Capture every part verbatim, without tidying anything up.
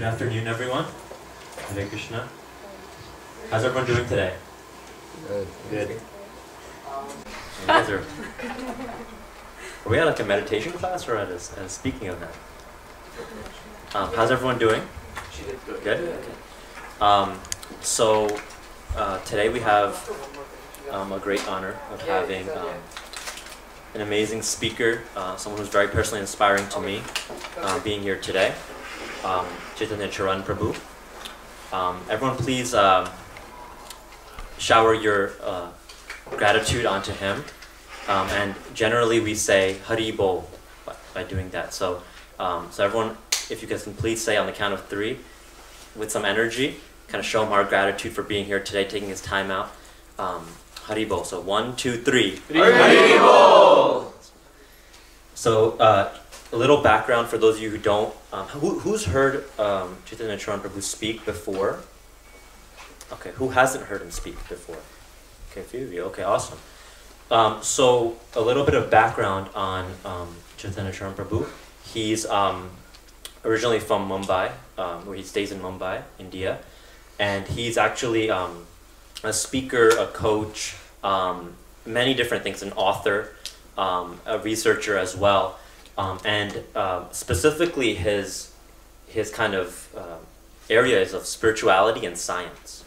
afternoon, everyone. Hare Krishna. How's everyone doing today? Good. Good. You guys are, are we at like a meditation class or at a, at a speaking event? Um, how's everyone doing? Good. Good. Okay. Um, so uh, today we have um, a great honor of having um, an amazing speaker, uh, someone who's very personally inspiring to me, uh, being here today, um, Chaitanya Charan Prabhu. Um, everyone please uh, shower your uh, gratitude onto him. Um, and generally we say Hari Bol by, by doing that. So, um, so everyone, if you guys can please say on the count of three with some energy, kind of show him our gratitude for being here today, taking his time out. Um, Hari Bol. So one, two, three. Hari Bol! So uh, a little background for those of you who don't. Um, who, who's heard um, Chaitanya Charan Prabhu speak before? Okay, who hasn't heard him speak before? Okay, a few of you. Okay, awesome. Um, so a little bit of background on um, Chaitanya Charan Prabhu. He's um, originally from Mumbai, um, where he stays in Mumbai, India, and he's actually um, a speaker, a coach, um, many different things, an author, um, a researcher as well, um, and uh, specifically his his kind of uh, areas of spirituality and science.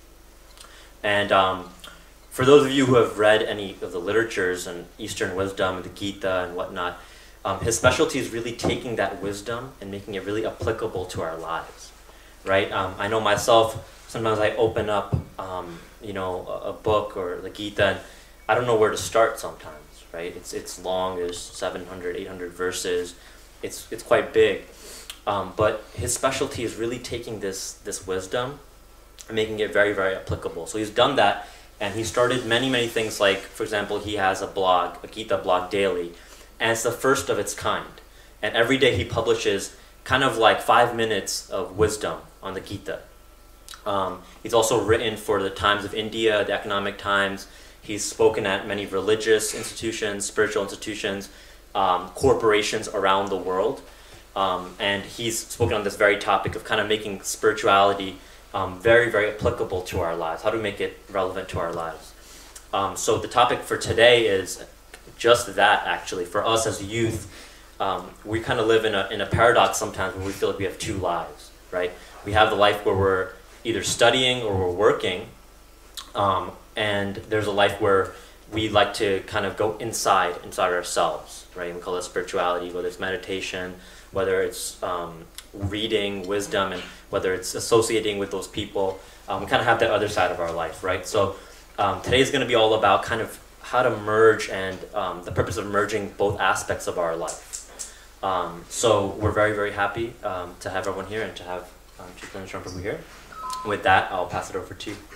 And um, for those of you who have read any of the literatures and Eastern wisdom, the Gita and whatnot, um, his specialty is really taking that wisdom and making it really applicable to our lives, right? Um, I know myself, sometimes I open up, um, you know, a, a book or the Gita, and I don't know where to start sometimes, right? It's it's long, there's seven hundred, eight hundred verses, it's it's quite big, um, but his specialty is really taking this this wisdom and making it very, very applicable. So he's done that. And he started many, many things like, for example, he has a blog, a Gita blog daily, and it's the first of its kind. And every day he publishes kind of like five minutes of wisdom on the Gita. Um, he's also written for the Times of India, the Economic Times. He's spoken at many religious institutions, spiritual institutions, um, corporations around the world. Um, and he's spoken on this very topic of kind of making spirituality Um, very, very applicable to our lives. How do we make it relevant to our lives? Um, so the topic for today is just that, actually. For us as youth, um, we kind of live in a, in a paradox sometimes where we feel like we have two lives, right? We have the life where we're either studying or we're working, um, and there's a life where we like to kind of go inside, inside ourselves, right? We call it spirituality, whether it's meditation, whether it's um, reading, wisdom, and whether it's associating with those people. Um, we kind of have that other side of our life, right? So um, today is going to be all about kind of how to merge and um, the purpose of merging both aspects of our life. Um, so we're very, very happy um, to have everyone here and to have um, Chaitanya Charan Prabhu here. With that, I'll pass it over to you.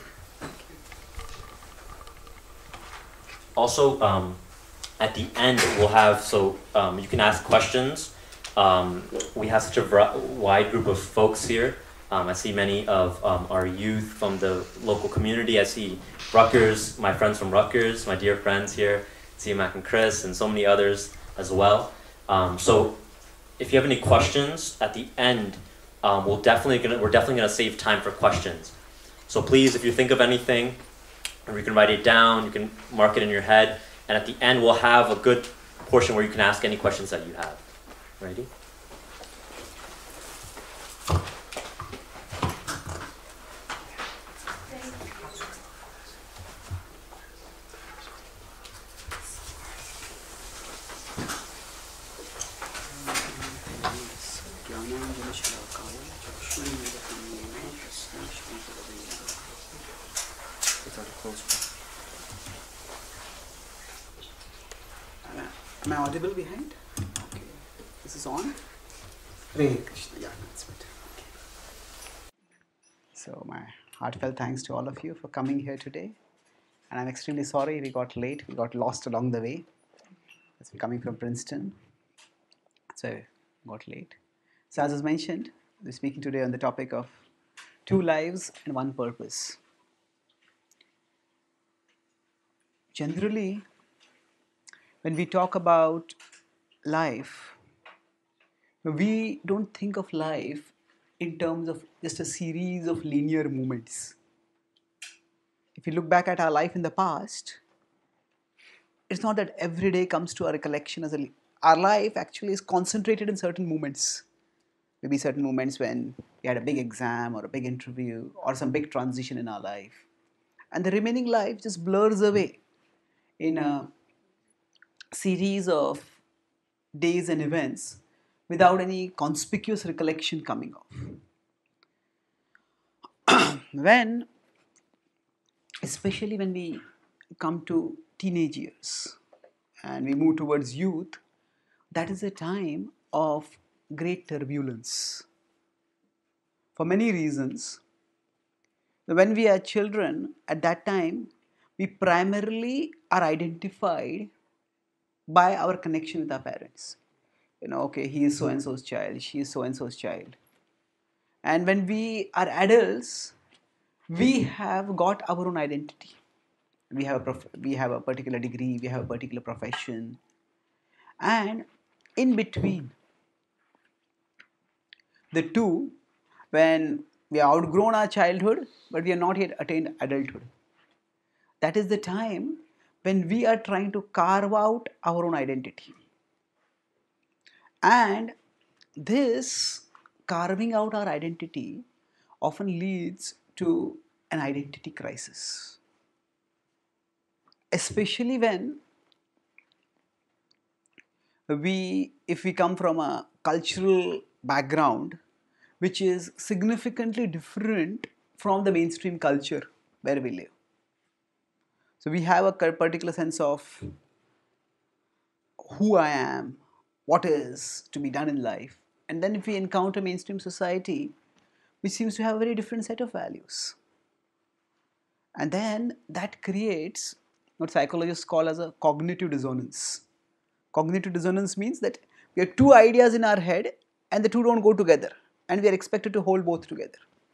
Also, um, at the end, we'll have, so um, you can ask questions. Um, we have such a wide group of folks here. Um, I see many of um, our youth from the local community. I see Rutgers, my friends from Rutgers, my dear friends here. I see Mac and Chris and so many others as well. Um, so if you have any questions at the end, um, we'll definitely gonna, we're definitely going to save time for questions. So please, if you think of anything, you can write it down, you can mark it in your head, and at the end we'll have a good portion where you can ask any questions that you have. Ready? Am I audible behind? Okay. This is on? Hare Krishna. Yeah, that's better. Okay. So my heartfelt thanks to all of you for coming here today. And I'm extremely sorry we got late. We got lost along the way. As we're coming from Princeton. So got late. So as was mentioned, we're speaking today on the topic of two lives and one purpose. Generally, when we talk about life, we don't think of life in terms of just a series of linear movements. If you look back at our life in the past, it's not that every day comes to our recollection as a. Our life actually is concentrated in certain moments. Maybe certain moments when we had a big exam or a big interview or some big transition in our life. And the remaining life just blurs away in a series of days and events without any conspicuous recollection coming off. When, especially when we come to teenage years and we move towards youth, that is a time of great turbulence. For many reasons, when we are children, at that time, we primarily are identified by our connection with our parents. You know, okay, he is so-and-so's child, she is so-and-so's child. And when we are adults, we have got our own identity. We have a prof- we have a particular degree, we have a particular profession. And in between the two, when we have outgrown our childhood, but we have not yet attained adulthood, that is the time when we are trying to carve out our own identity. And this carving out our identity often leads to an identity crisis. Especially when we, if we come from a cultural background which is significantly different from the mainstream culture where we live. So we have a particular sense of who I am, what is to be done in life. And then if we encounter mainstream society, which seems to have a very different set of values. And then that creates what psychologists call as a cognitive dissonance. Cognitive dissonance means that we have two ideas in our head and the two don't go together, and we are expected to hold both together.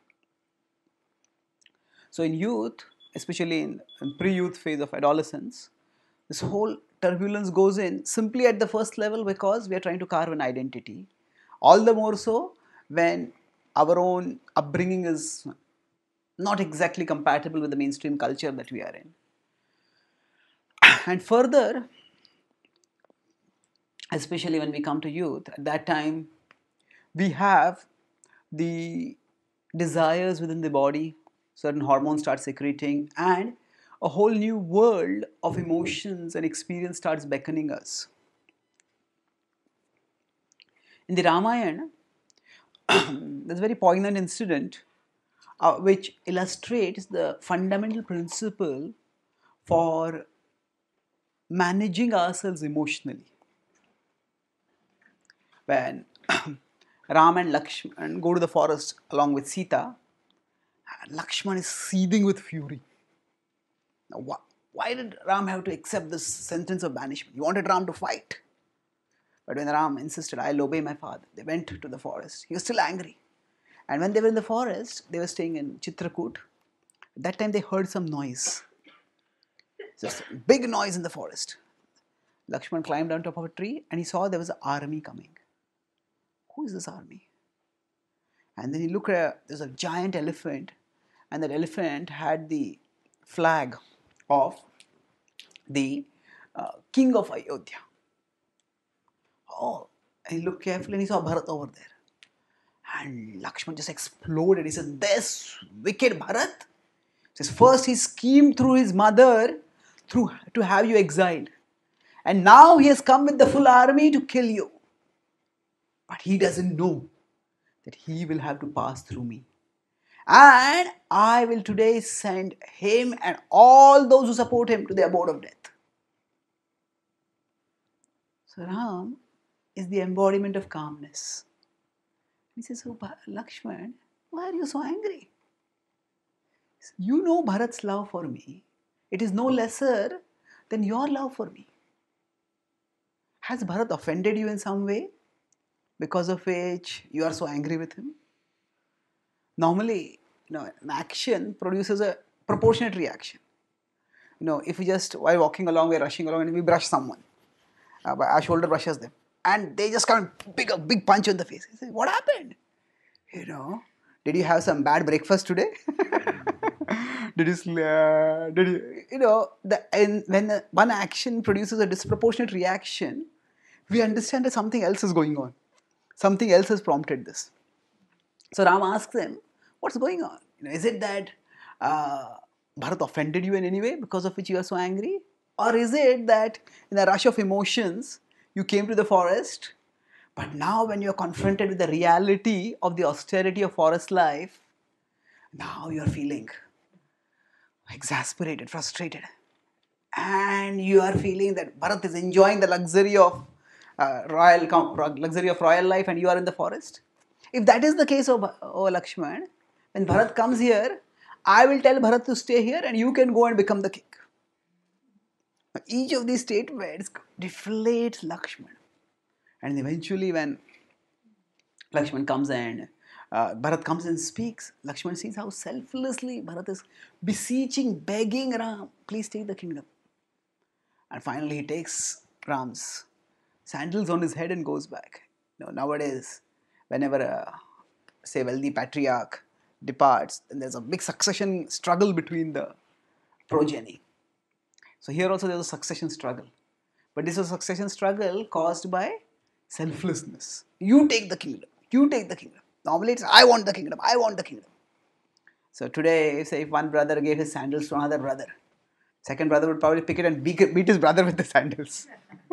So in youth, especially in, in pre-youth phase of adolescence, this whole turbulence goes in simply at the first level because we are trying to carve an identity. All the more so when our own upbringing is not exactly compatible with the mainstream culture that we are in. And further, especially when we come to youth, at that time we have the desires within the body, certain hormones start secreting, and a whole new world of emotions and experience starts beckoning us. In the Ramayana, there's a very poignant incident uh, which illustrates the fundamental principle for managing ourselves emotionally. When Ram and Lakshman go to the forest along with Sita, Lakshman is seething with fury. Now, wh- why did Ram have to accept this sentence of banishment? He wanted Ram to fight. But when Ram insisted, I'll obey my father, they went to the forest. He was still angry. And when they were in the forest, they were staying in Chitrakoot. At that time, they heard some noise. Just a big noise in the forest. Lakshman climbed on top of a tree and he saw there was an army coming. Who is this army? And then he looked at, there's a giant elephant, and that elephant had the flag of the uh, king of Ayodhya. Oh, and he looked carefully and he saw Bharat over there. And Lakshman just exploded. He said, this wicked Bharat. He says, first he schemed through his mother through, to have you exiled. And now he has come with the full army to kill you. But he doesn't know that he will have to pass through me. And I will today send him and all those who support him to the abode of death. So Ram is the embodiment of calmness. He says, oh Lakshman, why are you so angry? You know Bharat's love for me. It is no lesser than your love for me. Has Bharat offended you in some way, because of which you are so angry with him? Normally, you know, an action produces a proportionate reaction. You know, if we just, while walking along, we're rushing along and we brush someone, uh, our shoulder brushes them, and they just come big, a big punch in the face. You say, what happened? You know, did you have some bad breakfast today? did you, sl- uh, did you, you know, the, and when uh, one action produces a disproportionate reaction, we understand that something else is going on. Something else has prompted this. So Ram asks him, what's going on? You know, is it that uh, Bharat offended you in any way because of which you are so angry? Or is it that in a rush of emotions, you came to the forest, but now when you're confronted with the reality of the austerity of forest life, now you're feeling exasperated, frustrated. And you are feeling that Bharat is enjoying the luxury of uh, royal luxury of royal life and you are in the forest. If that is the case, of oh Lakshman, when Bharat comes here, I will tell Bharat to stay here and you can go and become the king. Each of these statements deflates Lakshman. And eventually when Lakshman comes and uh, Bharat comes and speaks, Lakshman sees how selflessly Bharat is beseeching, begging Ram, please take the kingdom. And finally he takes Ram's sandals on his head and goes back. You know, nowadays, whenever a, say, wealthy patriarch departs, then there's a big succession struggle between the progeny. So here also there's a succession struggle. But this was a succession struggle caused by selflessness. You take the kingdom. You take the kingdom. Normally it's I want the kingdom. I want the kingdom. So today, say if one brother gave his sandals to another brother, second brother would probably pick it and beat his brother with the sandals.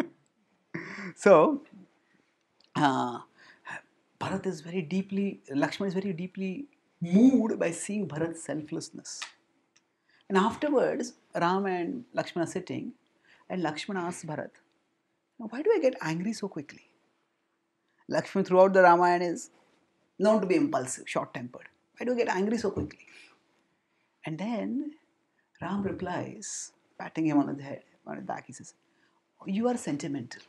So, uh, Bharat is very deeply, Lakshman is very deeply moved by seeing Bharat's selflessness. And afterwards, Ram and Lakshman are sitting, and Lakshman asks Bharat, why do I get angry so quickly? Lakshman throughout the Ramayana is known to be impulsive, short-tempered. Why do I get angry so quickly? And then Ram replies, patting him on the head, on his back, he says, oh, you are sentimental.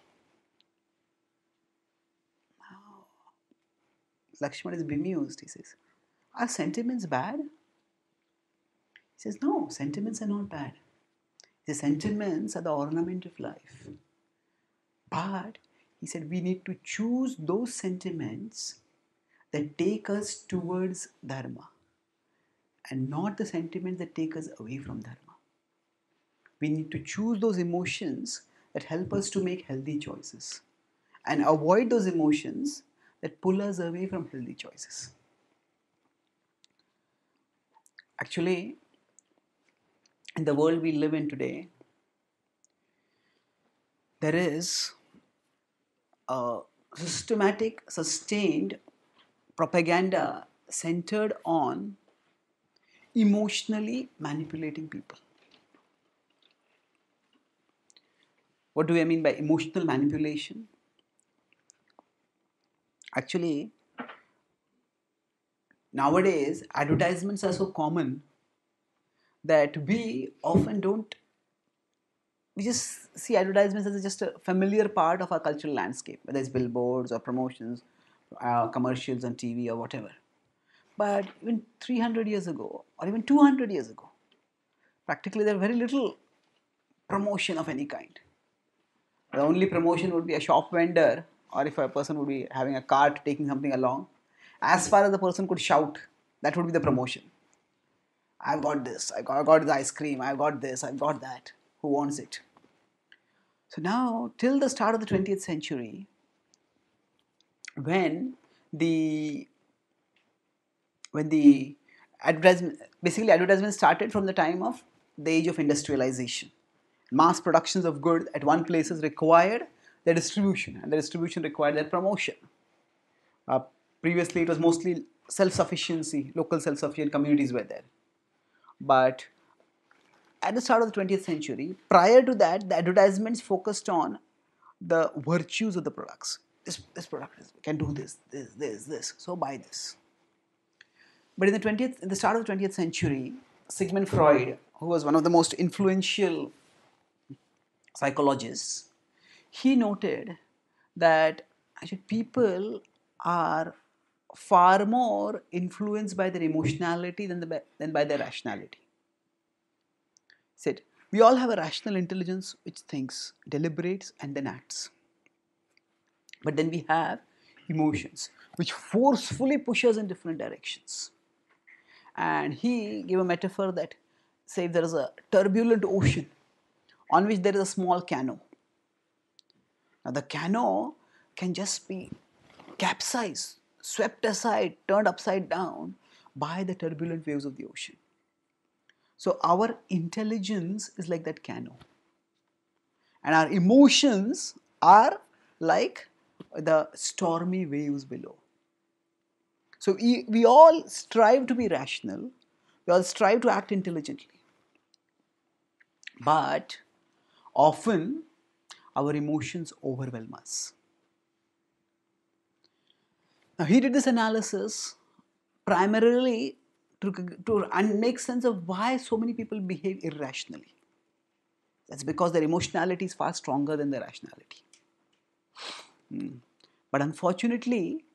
Now, Lakshman is bemused, he says, are sentiments bad? He says, no, sentiments are not bad. The sentiments are the ornament of life. But, he said, we need to choose those sentiments that take us towards Dharma and not the sentiments that take us away from Dharma. We need to choose those emotions that help us to make healthy choices and avoid those emotions that pull us away from healthy choices. Actually, in the world we live in today, there is a systematic, sustained propaganda centered on emotionally manipulating people. What do I mean by emotional manipulation? Actually, nowadays advertisements are so common that we often don't, we just see advertisements as just a familiar part of our cultural landscape, whether it's billboards or promotions, uh, commercials on T V or whatever. But even three hundred years ago or even two hundred years ago, practically there was very little promotion of any kind. The only promotion would be a shop vendor, or if a person would be having a cart taking something along. As far as the person could shout, that would be the promotion. I've got this, I got, I got the ice cream, I've got this, I've got that. Who wants it? So now, till the start of the twentieth century, when the when the advertisement, basically advertisement started from the time of the age of industrialization. Mass productions of goods at one place is required their distribution, and the distribution required their promotion. Uh, previously, it was mostly self-sufficiency, local self-sufficient communities were there. But at the start of the twentieth century, prior to that, the advertisements focused on the virtues of the products. This, this product can do this, this, this, this, so buy this. But in the twentieth, in the start of the twentieth century, Sigmund Freud, who was one of the most influential psychologists, he noted that actually people are far more influenced by their emotionality than, the, than by their rationality. He said, we all have a rational intelligence which thinks, deliberates, and then acts. But then we have emotions. which forcefully push us in different directions. And he gave a metaphor that, say, if there is a turbulent ocean on which there is a small canoe. Now, the canoe can just be capsized, swept aside, turned upside down by the turbulent waves of the ocean. So, our intelligence is like that canoe, and our emotions are like the stormy waves below. So, we, we all strive to be rational, we all strive to act intelligently. But often our emotions overwhelm us. Now, he did this analysis primarily to, to and make sense of why so many people behave irrationally. That's because their emotionality is far stronger than their rationality. Hmm. But unfortunately,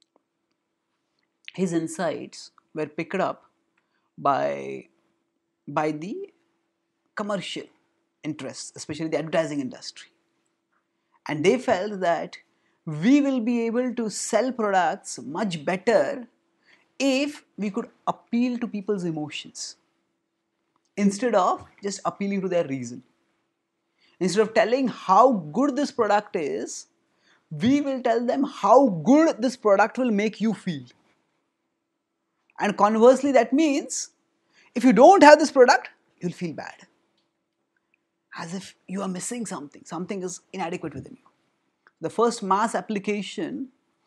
his insights were picked up by, by the commercial interests, especially the advertising industry. And they felt that we will be able to sell products much better if we could appeal to people's emotions instead of just appealing to their reason. Instead of telling how good this product is, we will tell them how good this product will make you feel. And conversely, that means if you don't have this product, you'll feel bad. As if you are missing something, something is inadequate within you. The first mass application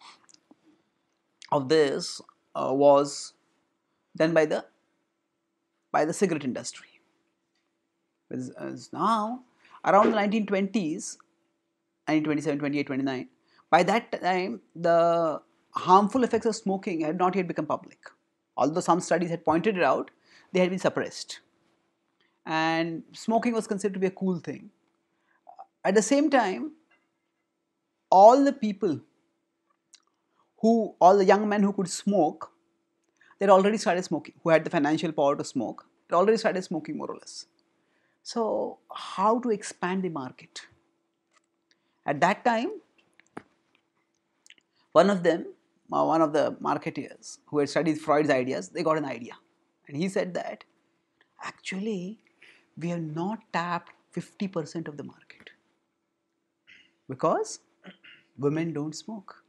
of this uh, was done by the by the cigarette industry. As, as now, around the nineteen twenties, nineteen twenty-seven, twenty-eight, twenty-nine, by that time, the harmful effects of smoking had not yet become public. Although some studies had pointed it out, they had been suppressed. And smoking was considered to be a cool thing. At the same time, all the people who, all the young men who could smoke, they had already started smoking, who had the financial power to smoke, they already started smoking more or less. So, how to expand the market? At that time, one of them, uh, one of the marketeers who had studied Freud's ideas, they got an idea. And he said that, actually, we have not tapped fifty percent of the market because women don't smoke.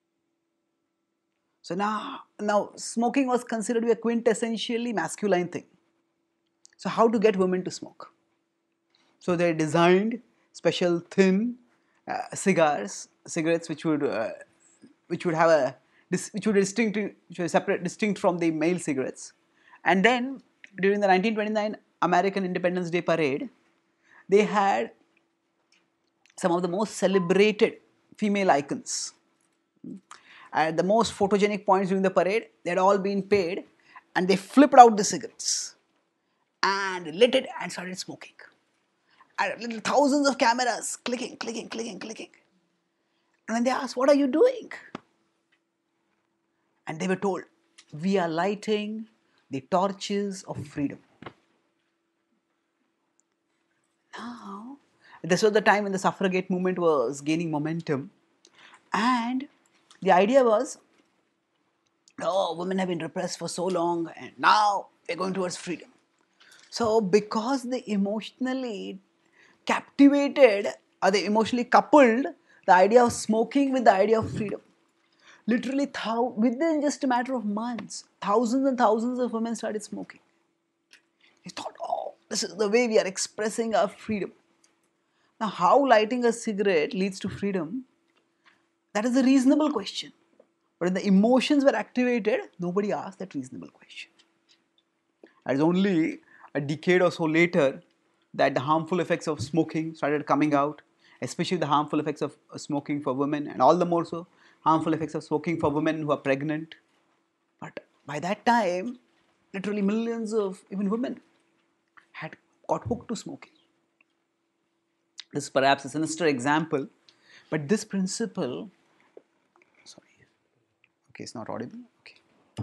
So now, now smoking was considered to be a quintessentially masculine thing. So how to get women to smoke? So they designed special thin uh, cigars, cigarettes which would uh, which would have a which would distinct which were separate distinct from the male cigarettes. And then during the nineteen twenty-nine American Independence Day parade, they had some of the most celebrated female icons. At the most photogenic points during the parade, they had all been paid, and they flipped out the cigarettes and lit it and started smoking. And thousands of cameras clicking, clicking, clicking, clicking. And when they asked, "What are you doing?" And they were told, "We are lighting the torches of freedom." Now, this was the time when the suffragette movement was gaining momentum, and the idea was, oh, women have been repressed for so long, and now we're going towards freedom. So, because they emotionally captivated, or they emotionally coupled the idea of smoking with the idea of freedom, literally thou- within just a matter of months, thousands and thousands of women started smoking. They thought, oh, this is the way we are expressing our freedom. Now, how lighting a cigarette leads to freedom? That is a reasonable question. But when the emotions were activated, nobody asked that reasonable question. It is only a decade or so later that the harmful effects of smoking started coming out, especially the harmful effects of smoking for women, and all the more so harmful effects of smoking for women who are pregnant. But by that time, literally millions of even women had got hooked to smoking. This is perhaps a sinister example, but this principle, sorry, okay, it's not audible, okay.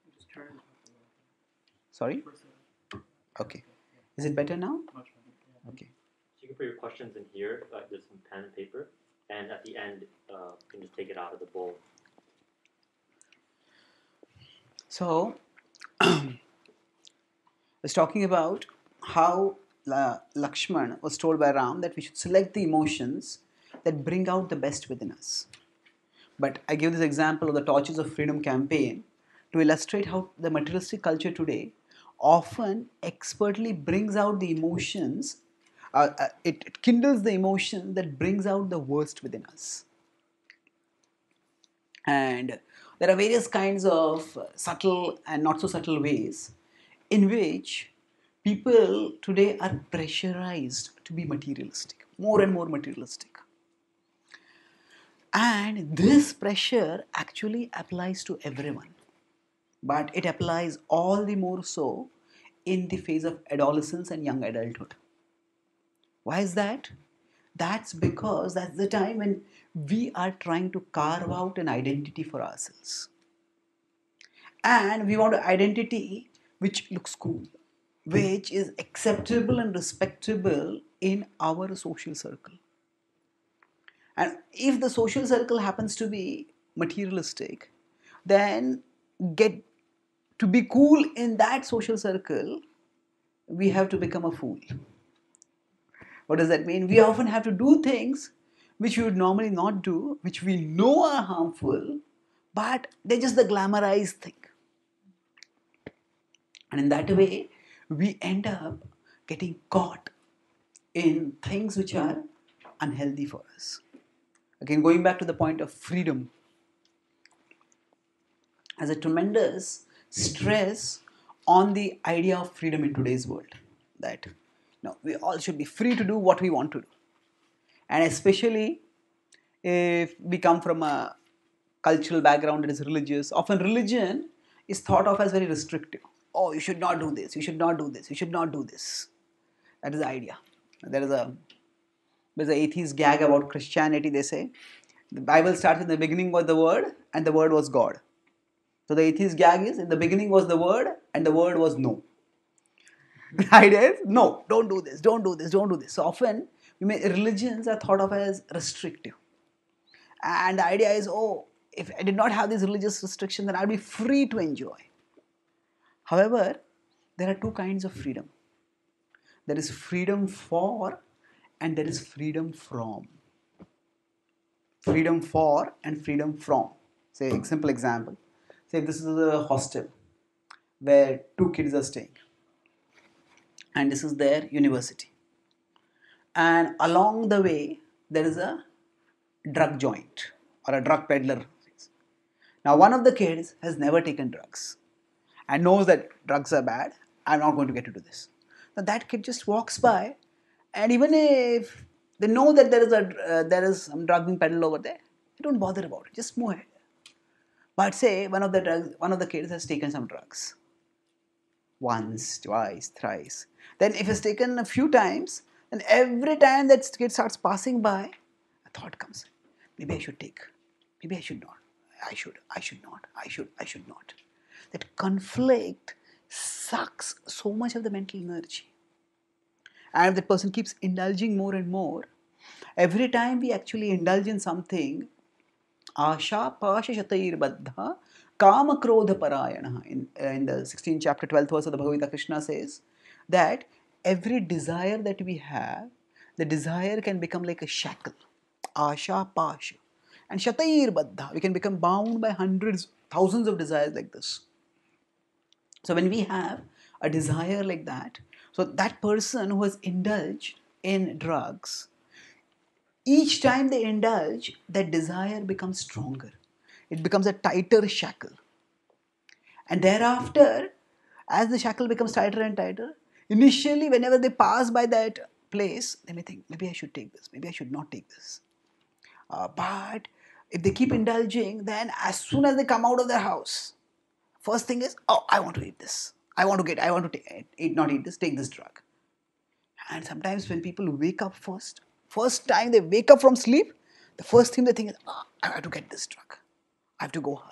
Sorry? Okay. Is it better now? Okay. So you can put your questions in here, uh, there's some pen and paper, and at the end, uh, you can just take it out of the bowl. So, I was talking about how La- Lakshman was told by Ram that we should select the emotions that bring out the best within us. But I give this example of the Torches of Freedom campaign to illustrate how the materialistic culture today often expertly brings out the emotions, uh, uh, it, it kindles the emotion that brings out the worst within us. And there are various kinds of subtle and not so subtle ways in which people today are pressurized to be materialistic, more and more materialistic. And this pressure actually applies to everyone, but it applies all the more so in the phase of adolescence and young adulthood. Why is that? That's because that's the time when we are trying to carve out an identity for ourselves. And we want an identity which looks cool, which is acceptable and respectable in our social circle. And if the social circle happens to be materialistic, then get to be cool in that social circle, we have to become a fool. What does that mean? We often have to do things which we would normally not do, which we know are harmful, but they're just the glamorized thing. And in that way, we end up getting caught in things which are unhealthy for us. Again, going back to the point of freedom, has a tremendous stress on the idea of freedom in today's world. That you know, we all should be free to do what we want to do. And especially if we come from a cultural background that is religious, often religion is thought of as very restrictive. Oh, you should not do this, you should not do this, you should not do this. That is the idea. There is a there's an atheist gag about Christianity. They say the Bible starts in the beginning was the word and the word was God. So the atheist gag is in the beginning was the word and the word was no. The idea is no, don't do this, don't do this, don't do this. So often we may, religions are thought of as restrictive. And the idea is, oh, if I did not have these religious restrictions, then I'd be free to enjoy. However, there are two kinds of freedom. There is freedom for and there is freedom from. Freedom for and freedom from. Say, a simple example. Say this is a hostel where two kids are staying. And this is their university. And along the way, there is a drug joint or a drug peddler. Now, one of the kids has never taken drugs and knows that drugs are bad. I'm not going to get into this. Now, that kid just walks by, and even if they know that there is a uh, there is some drug being peddled over there, they don't bother about it. Just move ahead. But say one of the drugs, one of the kids has taken some drugs. Once, twice, thrice. Then if it's taken a few times, then every time that kid starts passing by, a thought comes. Maybe I should take. Maybe I should not. I should, I should not, I should, I should not. That conflict sucks so much of the mental energy. And if that person keeps indulging more and more, every time we actually indulge in something, Asha Pasha Shatair Baddha Kama Krodha Parayana. In, uh, in the sixteenth chapter, twelfth verse of the Bhagavad Gita, Krishna says that every desire that we have, the desire can become like a shackle. Asha Pasha. And Shatair Baddha, we can become bound by hundreds, thousands of desires like this. So when we have a desire like that, so that person who has indulged in drugs, each time they indulge, that desire becomes stronger. It becomes a tighter shackle. And thereafter, as the shackle becomes tighter and tighter, initially whenever they pass by that place, they may think, maybe I should take this, maybe I should not take this. Uh, but if they keep indulging, then as soon as they come out of their house, first thing is, oh, I want to eat this. I want to get, I want to take, eat, not eat this, take this drug. And sometimes when people wake up first, first time they wake up from sleep, the first thing they think is, oh, I have to get this drug. I have to go high.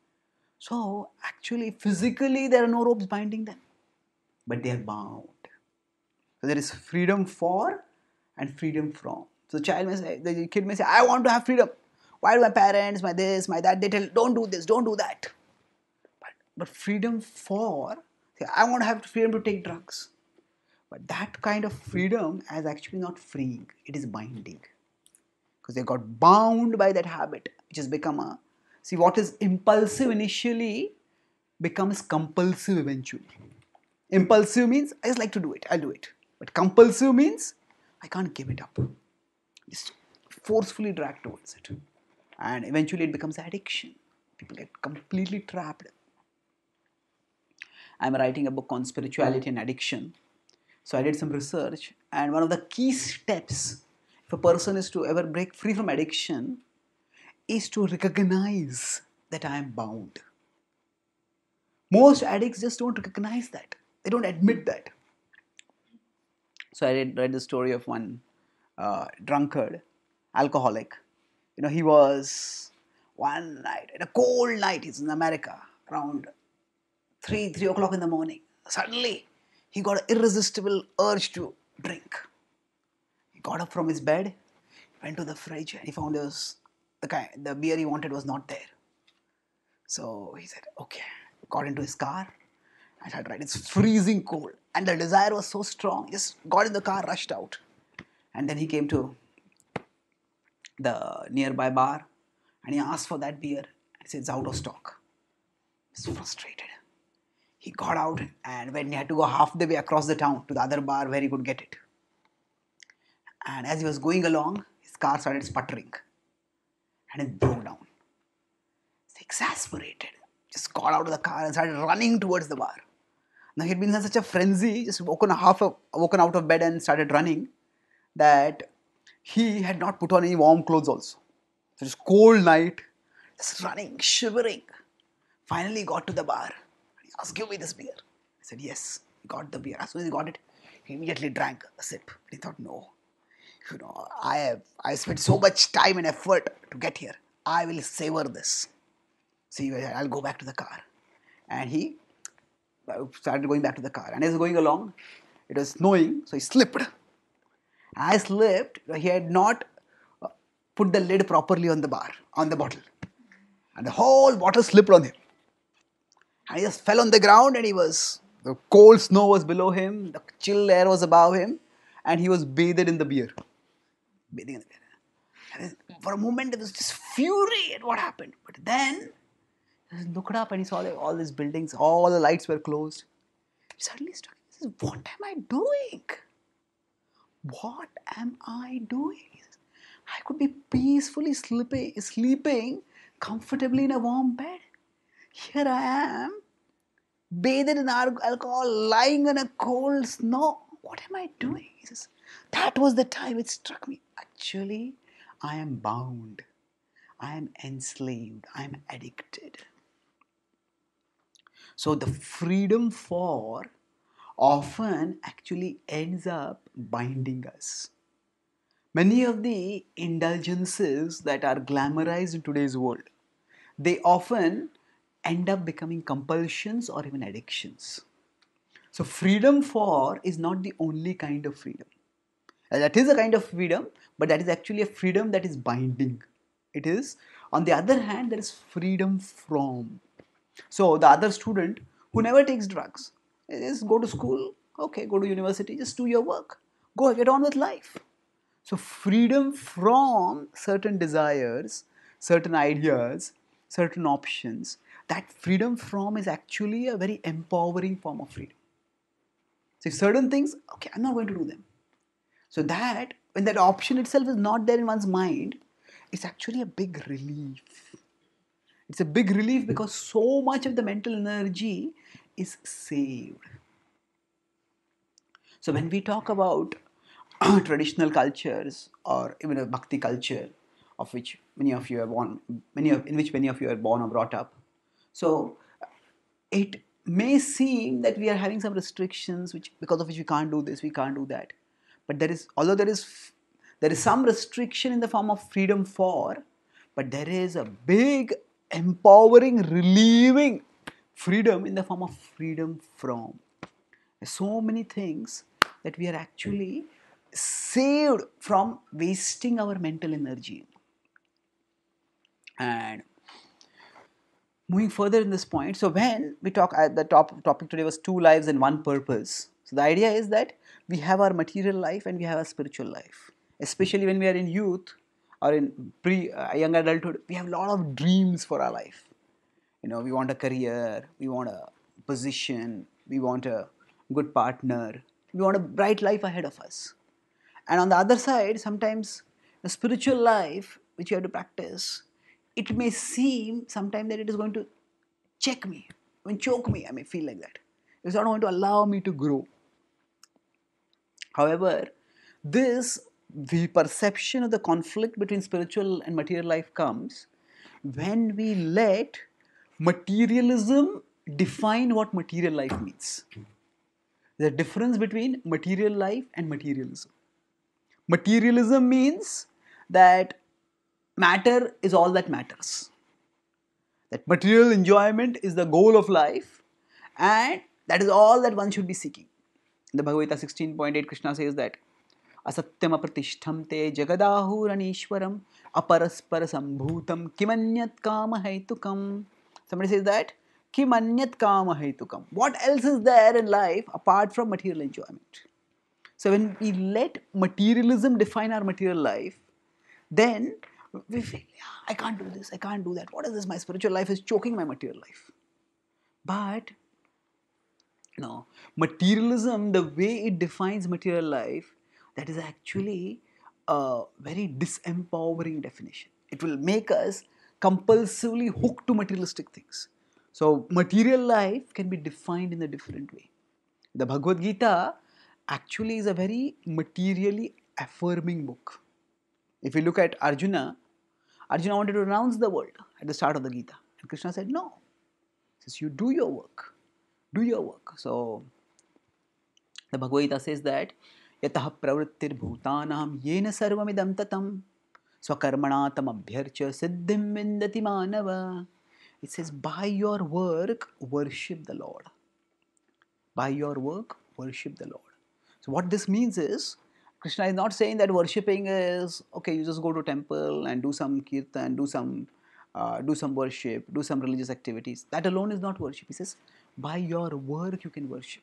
So actually, physically, there are no ropes binding them, but they are bound. So there is freedom for and freedom from. So the child may say, the kid may say, I want to have freedom. Why do my parents, my this, my that, they tell, don't do this, don't do that. But but freedom for, say, I want to have freedom to take drugs. But that kind of freedom is actually not freeing, it is binding. Because they got bound by that habit, which has become a, see, what is impulsive initially becomes compulsive eventually. Impulsive means I just like to do it, I'll do it. But compulsive means I can't give it up. Just forcefully dragged towards it. And eventually it becomes addiction. People get completely trapped. I'm writing a book on spirituality and addiction. So I did some research, and one of the key steps if a person is to ever break free from addiction is to recognize that I am bound. Most addicts just don't recognize that. They don't admit that. So I read, read the story of one uh, drunkard, alcoholic. You know, he was one night, in a cold night, he's in America, around three, three o'clock in the morning. Suddenly, he got an irresistible urge to drink. He got up from his bed, went to the fridge, and he found was the kind, the beer he wanted was not there. So he said, okay, got into his car, and said, right, it's freezing cold. And the desire was so strong, he just got in the car, rushed out. And then he came to the nearby bar, and he asked for that beer. He said, it's out of stock. He was frustrated. He got out, and when he had to go half the way across the town to the other bar where he could get it. And as he was going along, his car started sputtering. And it broke down. He's exasperated. Just got out of the car and started running towards the bar. Now he had been in such a frenzy, just woken, half of, woken out of bed and started running, that he had not put on any warm clothes also. So it was cold night, just running, shivering. Finally got to the bar. He asked, give me this beer. I said, yes. He got the beer. As soon as he got it, he immediately drank a sip. He thought, no. You know, I have I spent so much time and effort to get here. I will savor this. See, I'll go back to the car. And he started going back to the car. And as he was going along, it was snowing, so he slipped. I slipped. He had not put the lid properly on the bar, on the bottle. And the whole bottle slipped on him. And he just fell on the ground, and he was, the cold snow was below him, the chill air was above him, and he was bathed in the beer. Bathing in the beer. And for a moment, there was just fury at what happened. But then, he looked up and he saw that all these buildings, all the lights were closed. He suddenly struck, he says, what am I doing? What am I doing? I could be peacefully sleeping, sleeping comfortably in a warm bed. Here I am, bathed in alcohol, lying in a cold snow. What am I doing? He says, that was the time it struck me. Actually, I am bound. I am enslaved. I am addicted. So the freedom for often actually ends up binding us. Many of the indulgences that are glamorized in today's world, they often end up becoming compulsions or even addictions. So freedom for is not the only kind of freedom. That is a kind of freedom, but that is actually a freedom that is binding. It is, on the other hand, there is freedom from. So the other student who never takes drugs, just go to school, okay, go to university, just do your work. Go get on with life. So freedom from certain desires, certain ideas, certain options, that freedom from is actually a very empowering form of freedom. So certain things, okay, I'm not going to do them. So that, when that option itself is not there in one's mind, it's actually a big relief. It's a big relief because so much of the mental energy is saved. So when we talk about traditional cultures or even a bhakti culture, of which many of you are born, many of, in which many of you are born or brought up, so it may seem that we are having some restrictions, which because of which we can't do this, we can't do that. But there is, although there is, there is some restriction in the form of freedom for, but there is a big empowering, relieving freedom in the form of freedom from. There's so many things that we are actually saved from wasting our mental energy. And moving further in this point, so when we talk at the top topic today was two lives and one purpose. So the idea is that we have our material life and we have our spiritual life. Especially when we are in youth or in pre uh, young adulthood, we have a lot of dreams for our life. You know, we want a career, we want a position, we want a good partner, we want a bright life ahead of us. And on the other side, sometimes the spiritual life which you have to practice, it may seem sometimes that it is going to check me, I mean choke me, I may feel like that. It's not going to allow me to grow. However, this the perception of the conflict between spiritual and material life comes when we let materialism define what material life means. There's a difference between material life and materialism. Materialism means that matter is all that matters. That material enjoyment is the goal of life and that is all that one should be seeking. In the Bhagavad Gita sixteen point eight, Krishna says that asatyam apratishtham te jagadahuranishwaram aparaspara sambhutam kimanyat kama haitukam. Somebody says that kimanyat kama haitukam. What else is there in life apart from material enjoyment? So when we let materialism define our material life, then we feel, yeah, I can't do this, I can't do that. What is this? My spiritual life is choking my material life. But no, materialism, the way it defines material life, that is actually a very disempowering definition. It will make us compulsively hooked to materialistic things. So material life can be defined in a different way. The Bhagavad Gita actually is a very materially affirming book. If you look at Arjuna, Arjuna wanted to renounce the world at the start of the Gita. And Krishna said, no. He says, you do your work. Do your work. So, the Bhagavad Gita says that yataha pravrittir bhutanam yena sarvamidam tatam swakarmanatam abhyarcha siddhim vindati manava. It says, by your work, worship the Lord. By your work, worship the Lord. So what this means is, Krishna is not saying that worshipping is, okay, you just go to temple and do some kirtan, do some, uh, do some worship, do some religious activities. That alone is not worship. He says, by your work you can worship.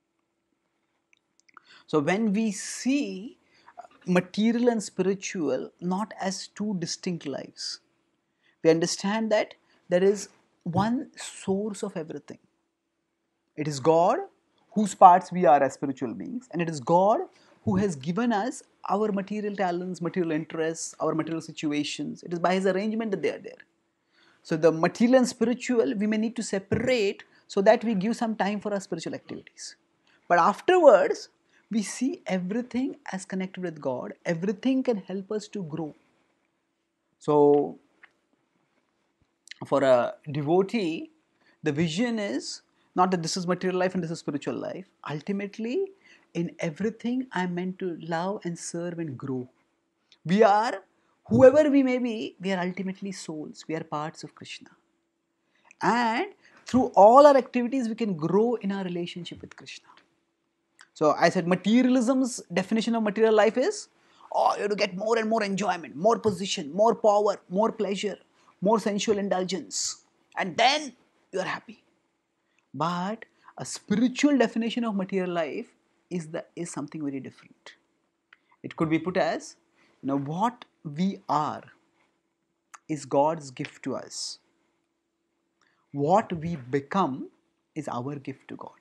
So when we see material and spiritual not as two distinct lives, we understand that there is one source of everything. It is God, whose parts we are as spiritual beings, and it is God who has given us our material talents, material interests, our material situations. It is by His arrangement that they are there. So the material and spiritual, we may need to separate so that we give some time for our spiritual activities. But afterwards, we see everything as connected with God. Everything can help us to grow. So for a devotee, the vision is not that this is material life and this is spiritual life. Ultimately, in everything, I am meant to love and serve and grow. We are, whoever we may be, we are ultimately souls. We are parts of Krishna. And through all our activities, we can grow in our relationship with Krishna. So I said materialism's definition of material life is, oh, you have to get more and more enjoyment, more position, more power, more pleasure, more sensual indulgence. And then you are happy. But a spiritual definition of material life is, the, is something very different. It could be put as, you know, what we are is God's gift to us. What we become is our gift to God.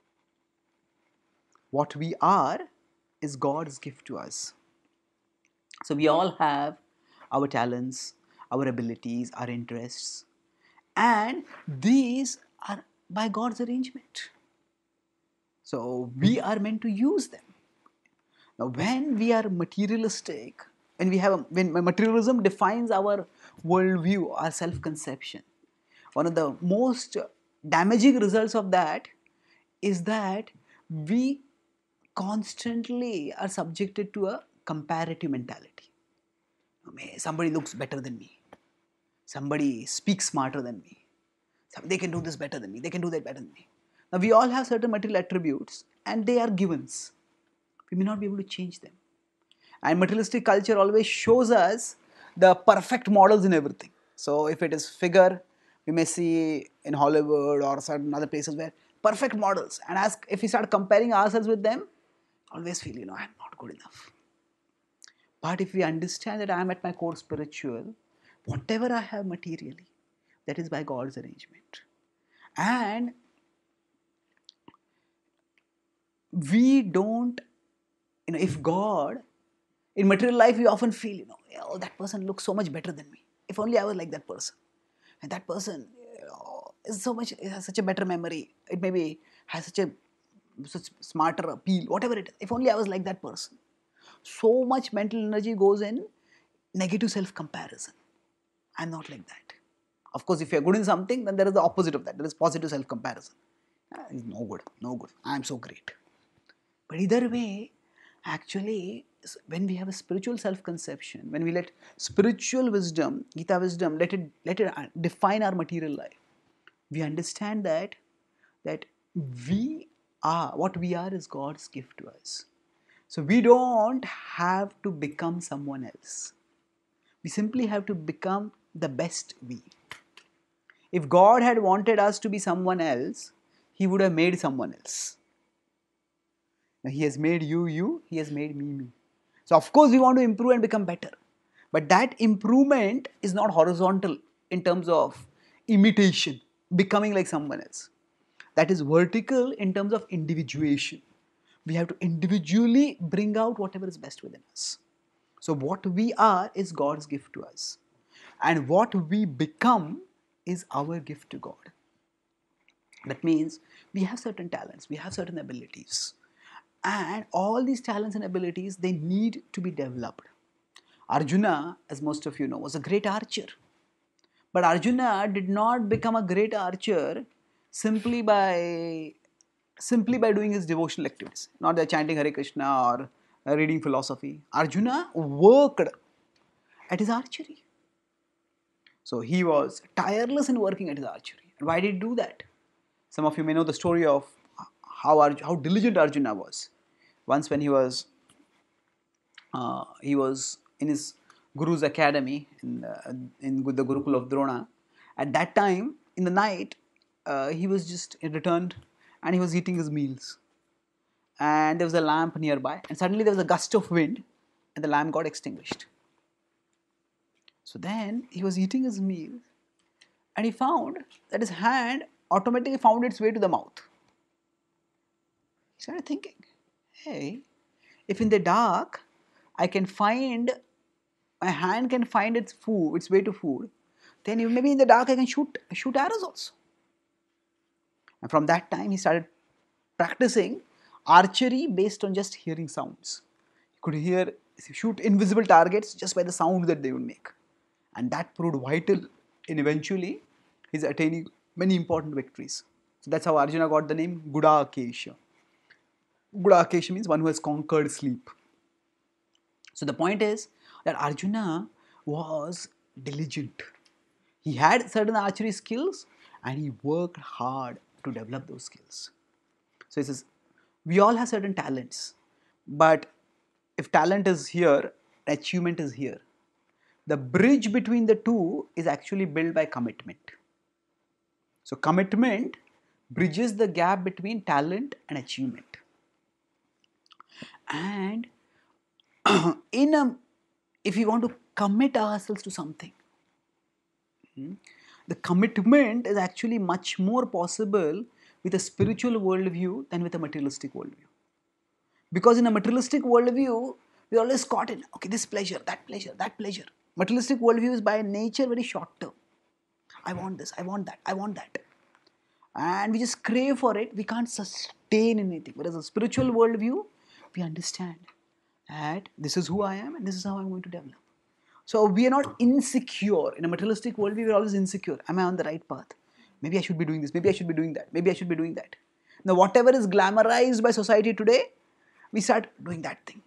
What we are is God's gift to us. So we all have our talents, our abilities, our interests, and these are by God's arrangement. So we are meant to use them. Now when we are materialistic, when we have a, when materialism defines our worldview, our self-conception, one of the most damaging results of that is that we constantly are subjected to a comparative mentality. Somebody looks better than me. Somebody speaks smarter than me. They can do this better than me. They can do that better than me. Now we all have certain material attributes and they are givens. We may not be able to change them. And materialistic culture always shows us the perfect models in everything. So if it is figure, you may see in Hollywood or certain other places where perfect models, and as if we start comparing ourselves with them, always feel, you know, I'm not good enough. But if we understand that I am at my core spiritual, whatever I have materially, that is by God's arrangement. And we don't, you know, if God, in material life, we often feel, you know, oh, that person looks so much better than me. If only I was like that person. And that person, you know, is so much, has such a better memory. It maybe has such a such smarter appeal, whatever it is. If only I was like that person. So much mental energy goes in negative self-comparison. I'm not like that. Of course, if you're good in something, then there is the opposite of that. There is positive self-comparison. Ah, he's no good, no good. I'm so great. But either way, actually, when we have a spiritual self-conception, when we let spiritual wisdom, Gita wisdom, let it let it define our material life, we understand that that we are, what we are is God's gift to us. So we don't have to become someone else. We simply have to become the best we. If God had wanted us to be someone else, He would have made someone else. Now, He has made you, you, He has made me, me. So of course we want to improve and become better. But that improvement is not horizontal in terms of imitation, becoming like someone else. That is vertical in terms of individuation. We have to individually bring out whatever is best within us. So what we are is God's gift to us. And what we become is our gift to God. That means we have certain talents, we have certain abilities. And all these talents and abilities, they need to be developed. Arjuna, as most of you know, was a great archer. But Arjuna did not become a great archer simply by simply by doing his devotional activities, not by chanting Hare Krishna or reading philosophy. Arjuna worked at his archery. So he was tireless in working at his archery. And why did he do that? Some of you may know the story of how Arjuna, how diligent Arjuna was. Once when he was uh, he was in his Guru's academy in, uh, in the Gurukul of Drona. At that time, in the night, uh, he was just returned and he was eating his meals. And there was a lamp nearby, and suddenly there was a gust of wind and the lamp got extinguished. So then he was eating his meal and he found that his hand automatically found its way to the mouth. He started thinking, hey, if in the dark I can find, my hand can find its food, its way to food, then maybe in the dark I can shoot, shoot arrows also. And from that time he started practicing archery based on just hearing sounds. He could hear, shoot invisible targets just by the sound that they would make. And that proved vital in eventually his attaining many important victories. So that's how Arjuna got the name Gudakesha. Gudakesha means one who has conquered sleep. So the point is that Arjuna was diligent. He had certain archery skills and he worked hard to develop those skills. So he says, we all have certain talents, but if talent is here, achievement is here. The bridge between the two is actually built by commitment. So commitment bridges the gap between talent and achievement. And in a, if we want to commit ourselves to something, the commitment is actually much more possible with a spiritual worldview than with a materialistic worldview. Because in a materialistic worldview, we're always caught in, okay, this pleasure, that pleasure, that pleasure. Materialistic worldview is by nature very short term. I want this, I want that, I want that. And we just crave for it, we can't sustain anything. Whereas a spiritual worldview, we understand that this is who I am and this is how I'm going to develop. So we are not insecure. In a materialistic worldview, we're always insecure. Am I on the right path? Maybe I should be doing this, maybe I should be doing that, maybe I should be doing that. Now whatever is glamorized by society today, we start doing that thing.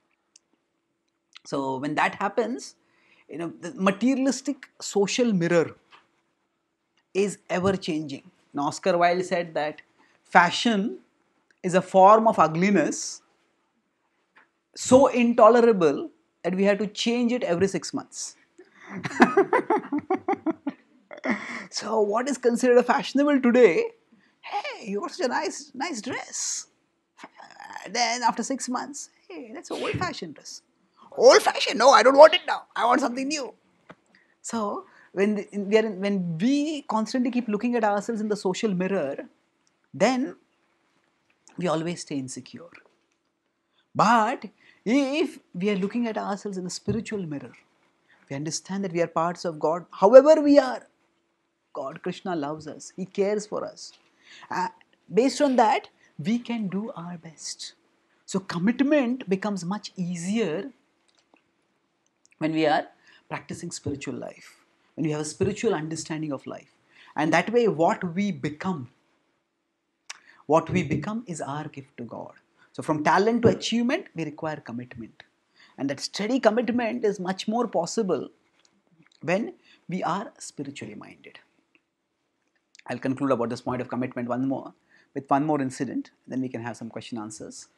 So when that happens, you know, the materialistic social mirror is ever changing. Now Oscar Wilde said that fashion is a form of ugliness so intolerable that we have to change it every six months. So what is considered fashionable today? Hey, you got such a nice, nice dress. Then after six months, hey, that's an old-fashioned dress. Old-fashioned? No, I don't want it now. I want something new. So when the, we are in, when we constantly keep looking at ourselves in the social mirror, then we always stay insecure. But if we are looking at ourselves in the spiritual mirror, we understand that we are parts of God. However we are, God, Krishna loves us. He cares for us. Uh, based on that, we can do our best. So commitment becomes much easier when we are practicing spiritual life, when we have a spiritual understanding of life. And that way, what we become, what we become is our gift to God. So from talent to achievement, we require commitment. And that steady commitment is much more possible when we are spiritually minded. I'll conclude about this point of commitment one more with one more incident, then we can have some question answers.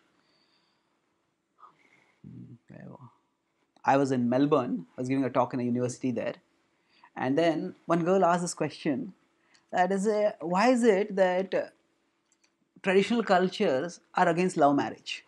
I was in Melbourne, I was giving a talk in a university there, and then one girl asked this question, that is, a, why is it that uh, traditional cultures are against love marriage?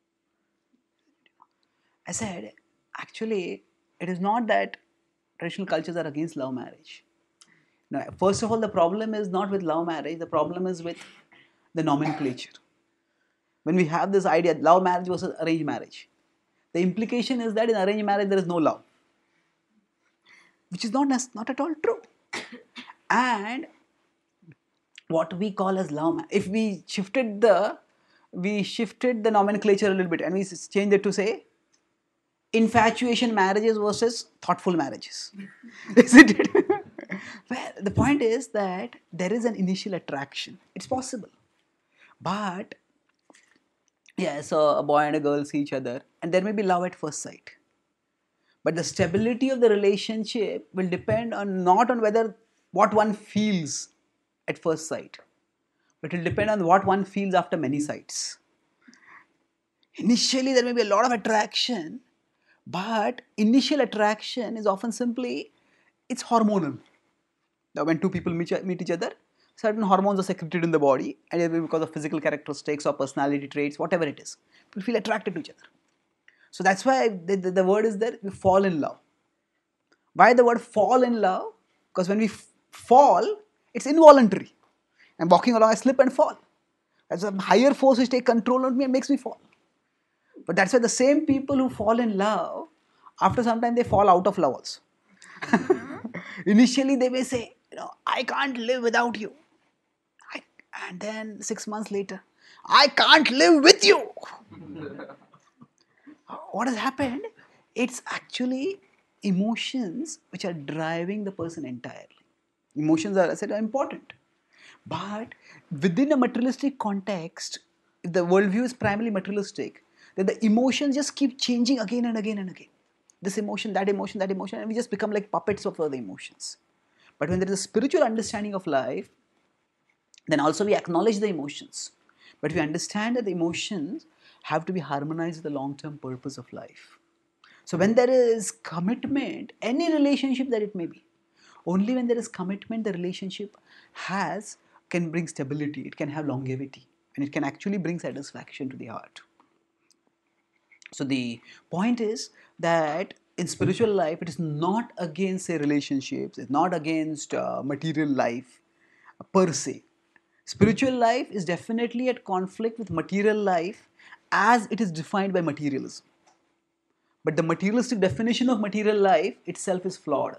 I said, actually, it is not that traditional cultures are against love marriage. No, first of all, the problem is not with love marriage, the problem is with the nomenclature. When we have this idea, love marriage versus arranged marriage, the implication is that in arranged marriage there is no love, which is not, not at all true. And what we call as love marriage, if we shifted the, we shifted the nomenclature a little bit and we changed it to say, infatuation marriages versus thoughtful marriages. Isn't it? Well, the point is that there is an initial attraction. It's possible. But, yeah, so a boy and a girl see each other and there may be love at first sight. But the stability of the relationship will depend on not on whether what one feels at first sight, but it will depend on what one feels after many sights. Initially, there may be a lot of attraction, but initial attraction is often simply, it's hormonal. Now, when two people meet, meet each other, certain hormones are secreted in the body, and either because of physical characteristics or personality traits, whatever it is, people feel attracted to each other. So that's why the, the, the word is there, we fall in love. Why the word fall in love? Because when we f- fall, it's involuntary. I'm walking along, I slip and fall. That's a higher force which takes control of me and makes me fall. But that's why the same people who fall in love, after some time they fall out of love also. Initially they may say, you know, I can't live without you. I, and then six months later, I can't live with you. What has happened? It's actually emotions which are driving the person entirely. Emotions are, I said, are important. But within a materialistic context, if the worldview is primarily materialistic, then the emotions just keep changing again and again and again. This emotion, that emotion, that emotion, and we just become like puppets of other emotions. But when there is a spiritual understanding of life, then also we acknowledge the emotions. But we understand that the emotions have to be harmonized with the long-term purpose of life. So when there is commitment, any relationship that it may be, only when there is commitment, the relationship has, can bring stability, it can have longevity, and it can actually bring satisfaction to the heart. So the point is that in spiritual life, it is not against, say, relationships, it's not against uh, material life uh, per se. Spiritual life is definitely at conflict with material life as it is defined by materialism. But the materialistic definition of material life itself is flawed.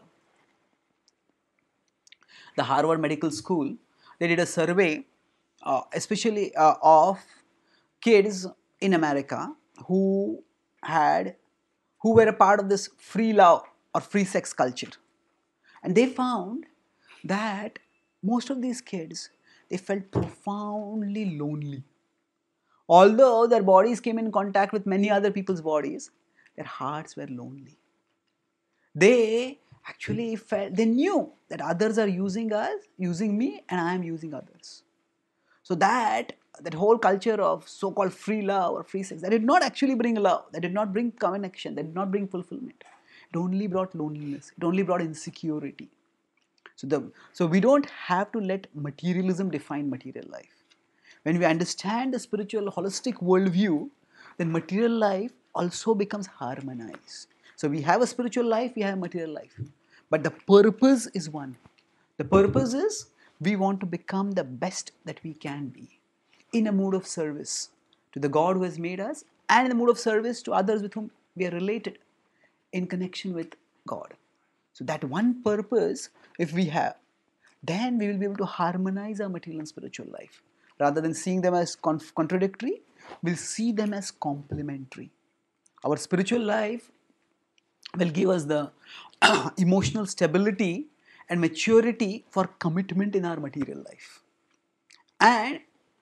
The Harvard Medical School, they did a survey, uh, especially uh, of kids in America who had, who were a part of this free love or free sex culture. And they found that most of these kids, they felt profoundly lonely. Although their bodies came in contact with many other people's bodies, their hearts were lonely. They actually felt, they knew that others are using us, using me, and I am using others. So that, that whole culture of so-called free love or free sex, that did not actually bring love, that did not bring connection, that did not bring fulfillment. It only brought loneliness, it only brought insecurity. So, the, so we don't have to let materialism define material life. When we understand the spiritual holistic worldview, then material life also becomes harmonized. So we have a spiritual life, we have a material life. But the purpose is one. The purpose is we want to become the best that we can be in a mood of service to the God who has made us and in the mood of service to others with whom we are related in connection with God. So that one purpose, if we have, then we will be able to harmonize our material and spiritual life. Rather than seeing them as conf- contradictory, we'll see them as complementary. Our spiritual life will give us the emotional stability and maturity for commitment in our material life. And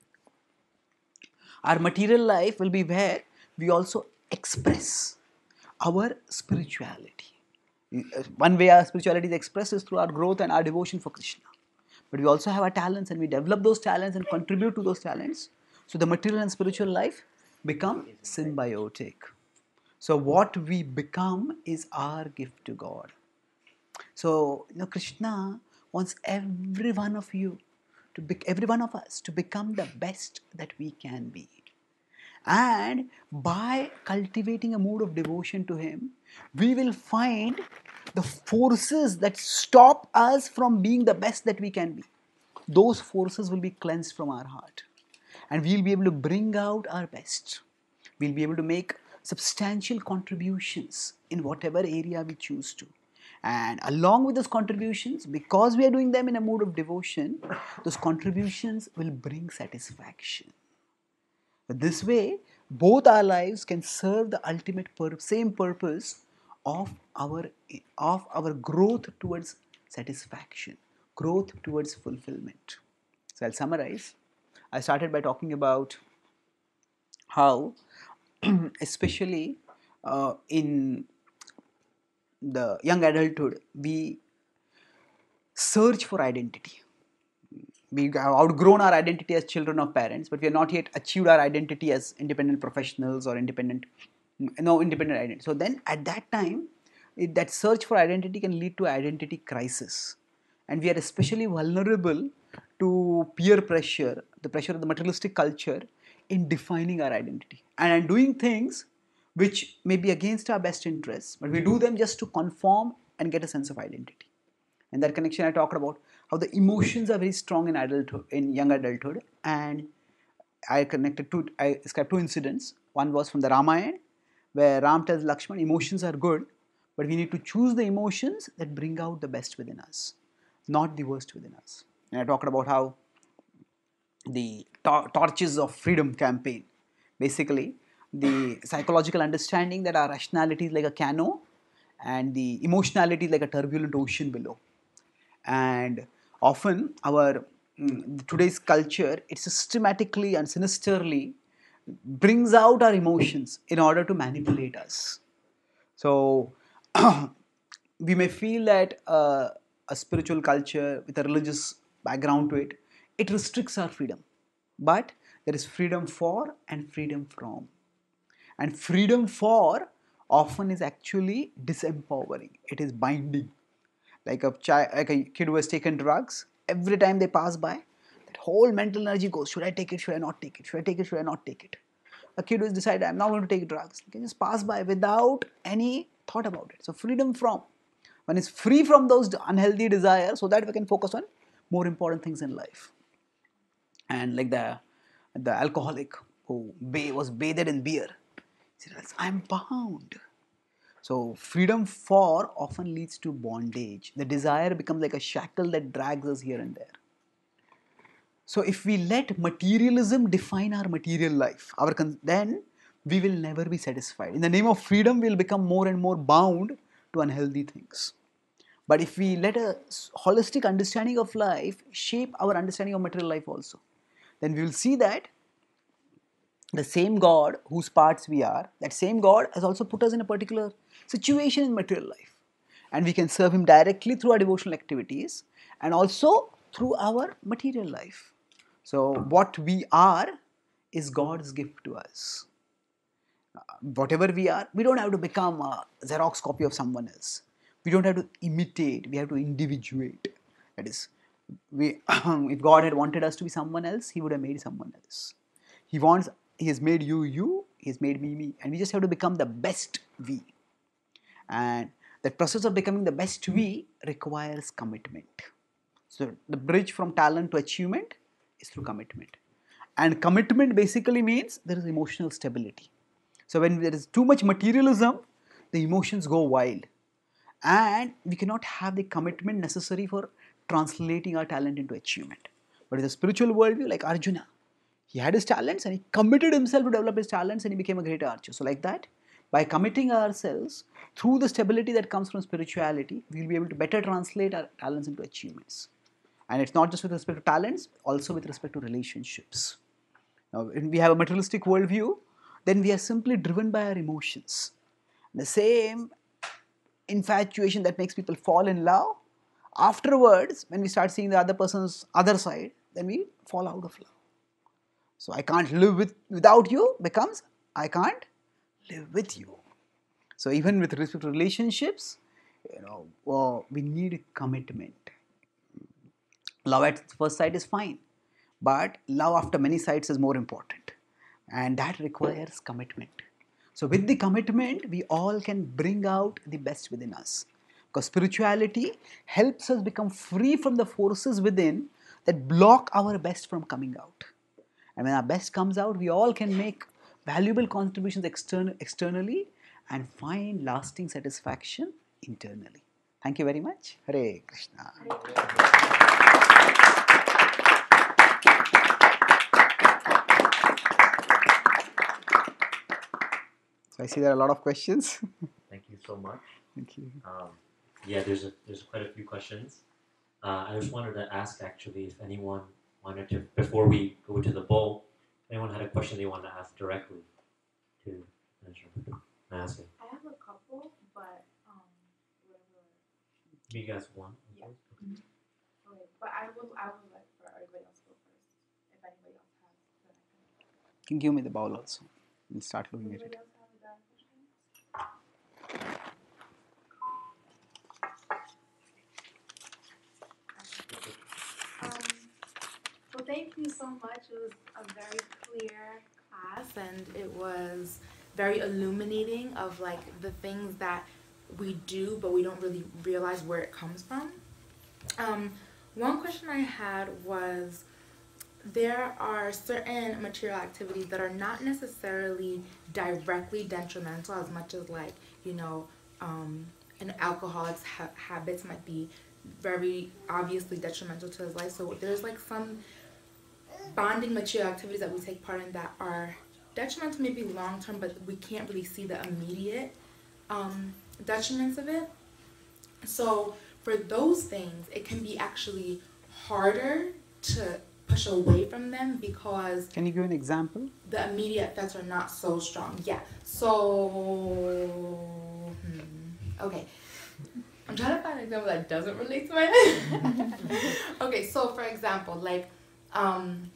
our material life will be where we also express our spirituality. One way our spirituality is expressed is through our growth and our devotion for Krishna. But we also have our talents and we develop those talents and contribute to those talents. So the material and spiritual life become symbiotic. So what we become is our gift to God. So, you know, Krishna wants every one of you, to be, every one of us to become the best that we can be. And by cultivating a mood of devotion to Him, we will find the forces that stop us from being the best that we can be. Those forces will be cleansed from our heart. And we'll be able to bring out our best. We'll be able to make substantial contributions in whatever area we choose to. And along with those contributions, because we are doing them in a mood of devotion, those contributions will bring satisfaction. This way, both our lives can serve the ultimate pur- same purpose of our, of our growth towards satisfaction, growth towards fulfillment. So I'll summarize. I started by talking about how, especially uh, in the young adulthood, we search for identity. We have outgrown our identity as children of parents, but we have not yet achieved our identity as independent professionals or independent, no independent identity. So then at that time, it, that search for identity can lead to identity crisis. And we are especially vulnerable to peer pressure, the pressure of the materialistic culture in defining our identity. And doing things which may be against our best interests, but we do them just to conform and get a sense of identity. In that connection, I talked about how the emotions are very strong in adulthood, in young adulthood, and I connected two, I described two incidents. One was from the Ramayana, where Ram tells Lakshman, emotions are good, but we need to choose the emotions that bring out the best within us, not the worst within us. And I talked about how the tor- torches of freedom campaign, basically the psychological understanding that our rationality is like a canoe and the emotionality is like a turbulent ocean below. And often our mm, today's culture, it systematically and sinisterly brings out our emotions in order to manipulate us. So we may feel that uh, a spiritual culture with a religious background to it, it restricts our freedom. But there is freedom for and freedom from. And freedom for often is actually disempowering. It is binding. Like a child, like a kid who has taken drugs, every time they pass by, that whole mental energy goes, should I take it, should I not take it, should I take it, should I not take it. A kid who has decided, I'm not going to take drugs, they can just pass by without any thought about it. So freedom from, one is free from those unhealthy desires so that we can focus on more important things in life. And like the, the alcoholic who was bathed in beer, he said, I'm bound. So freedom for often leads to bondage. The desire becomes like a shackle that drags us here and there. So if we let materialism define our material life, our con- then we will never be satisfied. In the name of freedom, we will become more and more bound to unhealthy things. But if we let a holistic understanding of life shape our understanding of material life also, then we will see that the same God whose parts we are, that same God has also put us in a particular situation in material life. And we can serve Him directly through our devotional activities and also through our material life. So what we are is God's gift to us. Uh, whatever we are, we don't have to become a Xerox copy of someone else. We don't have to imitate, we have to individuate. That is, we if God had wanted us to be someone else, He would have made someone else. He wants, He has made you you, He has made me me, and we just have to become the best we. And that process of becoming the best we requires commitment. So the bridge from talent to achievement is through commitment. And commitment basically means there is emotional stability. So when there is too much materialism, the emotions go wild. And we cannot have the commitment necessary for translating our talent into achievement. But in the spiritual worldview, like Arjuna, he had his talents and he committed himself to develop his talents and he became a great archer. So like that, by committing ourselves through the stability that comes from spirituality, we will be able to better translate our talents into achievements. And it's not just with respect to talents, also with respect to relationships. Now, when we have a materialistic worldview, then we are simply driven by our emotions. The same infatuation that makes people fall in love, afterwards, when we start seeing the other person's other side, then we fall out of love. So I can't live with without you becomes I can't live with you. So even with respect to relationships, you know, well, we need commitment. Love at first sight is fine, but love after many sights is more important, and that requires commitment. So with the commitment, we all can bring out the best within us, because spirituality helps us become free from the forces within that block our best from coming out. And when our best comes out, we all can make valuable contributions extern- externally and find lasting satisfaction internally. Thank you very much. Hare Krishna. So I see there are a lot of questions. Thank you so much. Thank you. Um, yeah, there's a, there's quite a few questions. Uh, I just wanted to ask actually if anyone wanted to, before we go to the bowl, anyone had a question they wanted to ask directly to Minister. Ask it. I have a couple, but um, whatever. You guys one? Yeah. Okay. Okay, but I would I would like for everybody else to go first. If anybody else has, then I can. You can give me the bowl also. We'll start looking at Anybody it. else have a bad question? Um, well, thank you so much. It was a very clear class, and it was very illuminating of like the things that we do, but we don't really realize where it comes from. Um, one question I had was, there are certain material activities that are not necessarily directly detrimental as much as like, you know, um, an alcoholic's ha- habits might be very obviously detrimental to his life. So there's like some bonding material activities that we take part in that are detrimental maybe long term, but we can't really see the immediate um, detriments of it. So for those things, it can be actually harder to push away from them because Can you give an example? the immediate effects are not so strong. Yeah. So, hmm, okay. I'm trying to find an example that doesn't relate to my life. Okay, so for example, like, um,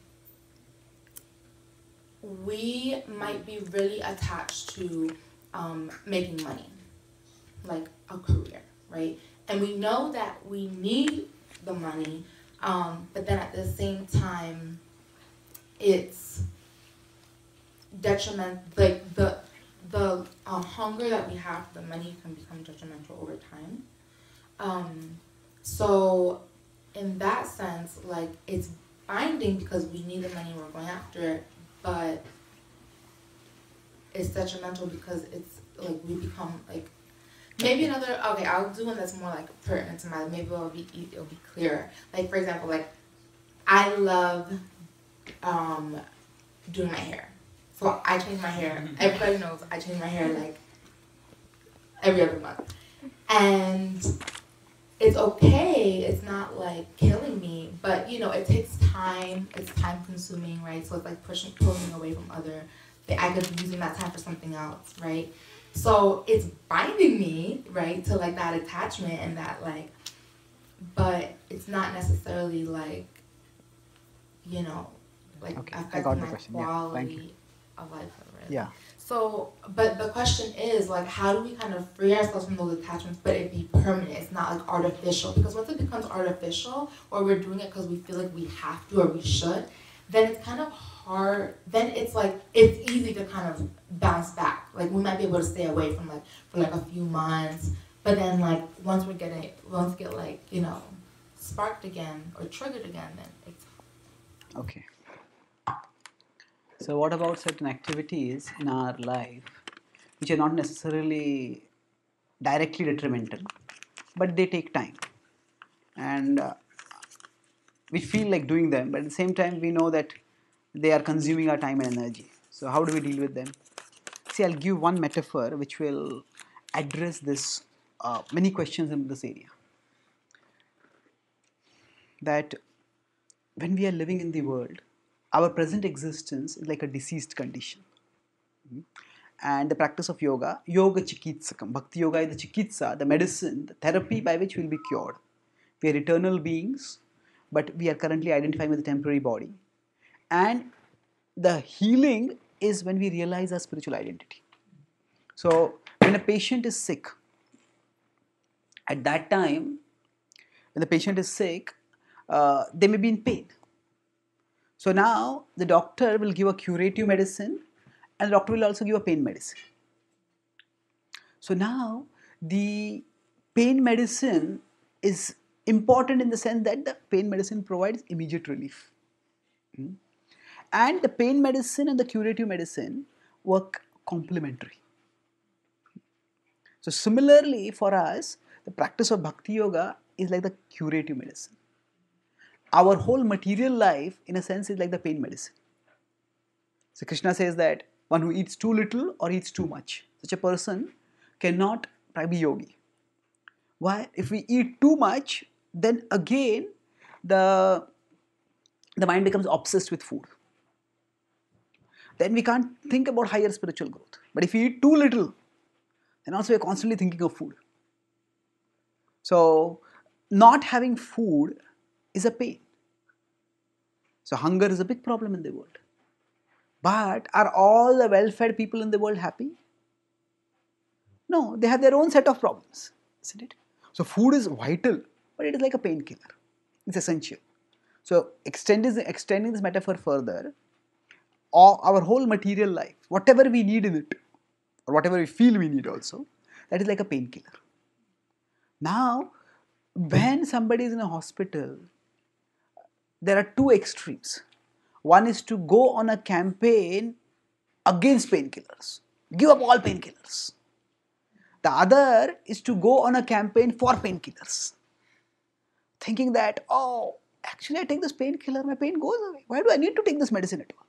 we might be really attached to um, making money, like a career, right? And we know that we need the money, um, but then at the same time, it's detriment, like the the um, hunger that we have for the money can become detrimental over time. Um, so in that sense, like, it's binding because we need the money, we're going after it, but it's detrimental because it's like we become like, maybe another, okay, I'll do one that's more like pertinent to my life, maybe it'll be, it'll be clearer. Like, for example, like, I love um, doing my hair. So I change my hair. Everybody knows I change my hair like every other month. And it's okay. It's not like killing me, but you know, it takes time. It's time consuming, right? So it's like pushing, pulling away from other. I could be using that time for something else, right? So it's binding me, right, to like that attachment and that like, but it's not necessarily like, you know, like Okay, I affecting got the my question. Yeah, quality thank you. of life. Right? Yeah. So, but the question is, like, how do we kind of free ourselves from those attachments, but it be permanent? It's not like artificial. Because once it becomes artificial, or we're doing it because we feel like we have to or we should, then it's kind of hard. Then it's like it's easy to kind of bounce back. Like we might be able to stay away from like for like a few months, but then like once we're getting once get like you know sparked again or triggered again, then it's okay. So what about certain activities in our life which are not necessarily directly detrimental, but they take time, and uh, we feel like doing them, but at the same time we know that they are consuming our time and energy. So how do we deal with them? See, I'll give one metaphor which will address this uh, many questions in this area. That when we are living in the world, our present existence is like a diseased condition. And the practice of yoga, yoga chikitsakam, bhakti yoga is the chikitsa, the medicine, the therapy by which we will be cured. We are eternal beings, but we are currently identifying with a temporary body. And the healing is when we realize our spiritual identity. So when a patient is sick, at that time, when the patient is sick, uh, they may be in pain. So now the doctor will give a curative medicine, and the doctor will also give a pain medicine. So now the pain medicine is important in the sense that the pain medicine provides immediate relief. Hmm? And the pain medicine and the curative medicine work complementary. So similarly for us, the practice of bhakti yoga is like the curative medicine. Our whole material life, in a sense, is like the pain medicine. So Krishna says that one who eats too little or eats too much, such a person cannot be yogi. Why? If we eat too much, then again the, the mind becomes obsessed with food. Then we can't think about higher spiritual growth. But if we eat too little, then also we are constantly thinking of food. So not having food is a pain. So hunger is a big problem in the world. But are all the well-fed people in the world happy? No, they have their own set of problems, isn't it? So food is vital, but it is like a painkiller. It's essential. So extending, extending this metaphor further, all, our whole material life, whatever we need in it, or whatever we feel we need also, that is like a painkiller. Now, when somebody is in a hospital, there are two extremes. One is to go on a campaign against painkillers, give up all painkillers. The other is to go on a campaign for painkillers, thinking that, oh, actually I take this painkiller, my pain goes away. Why do I need to take this medicine at all?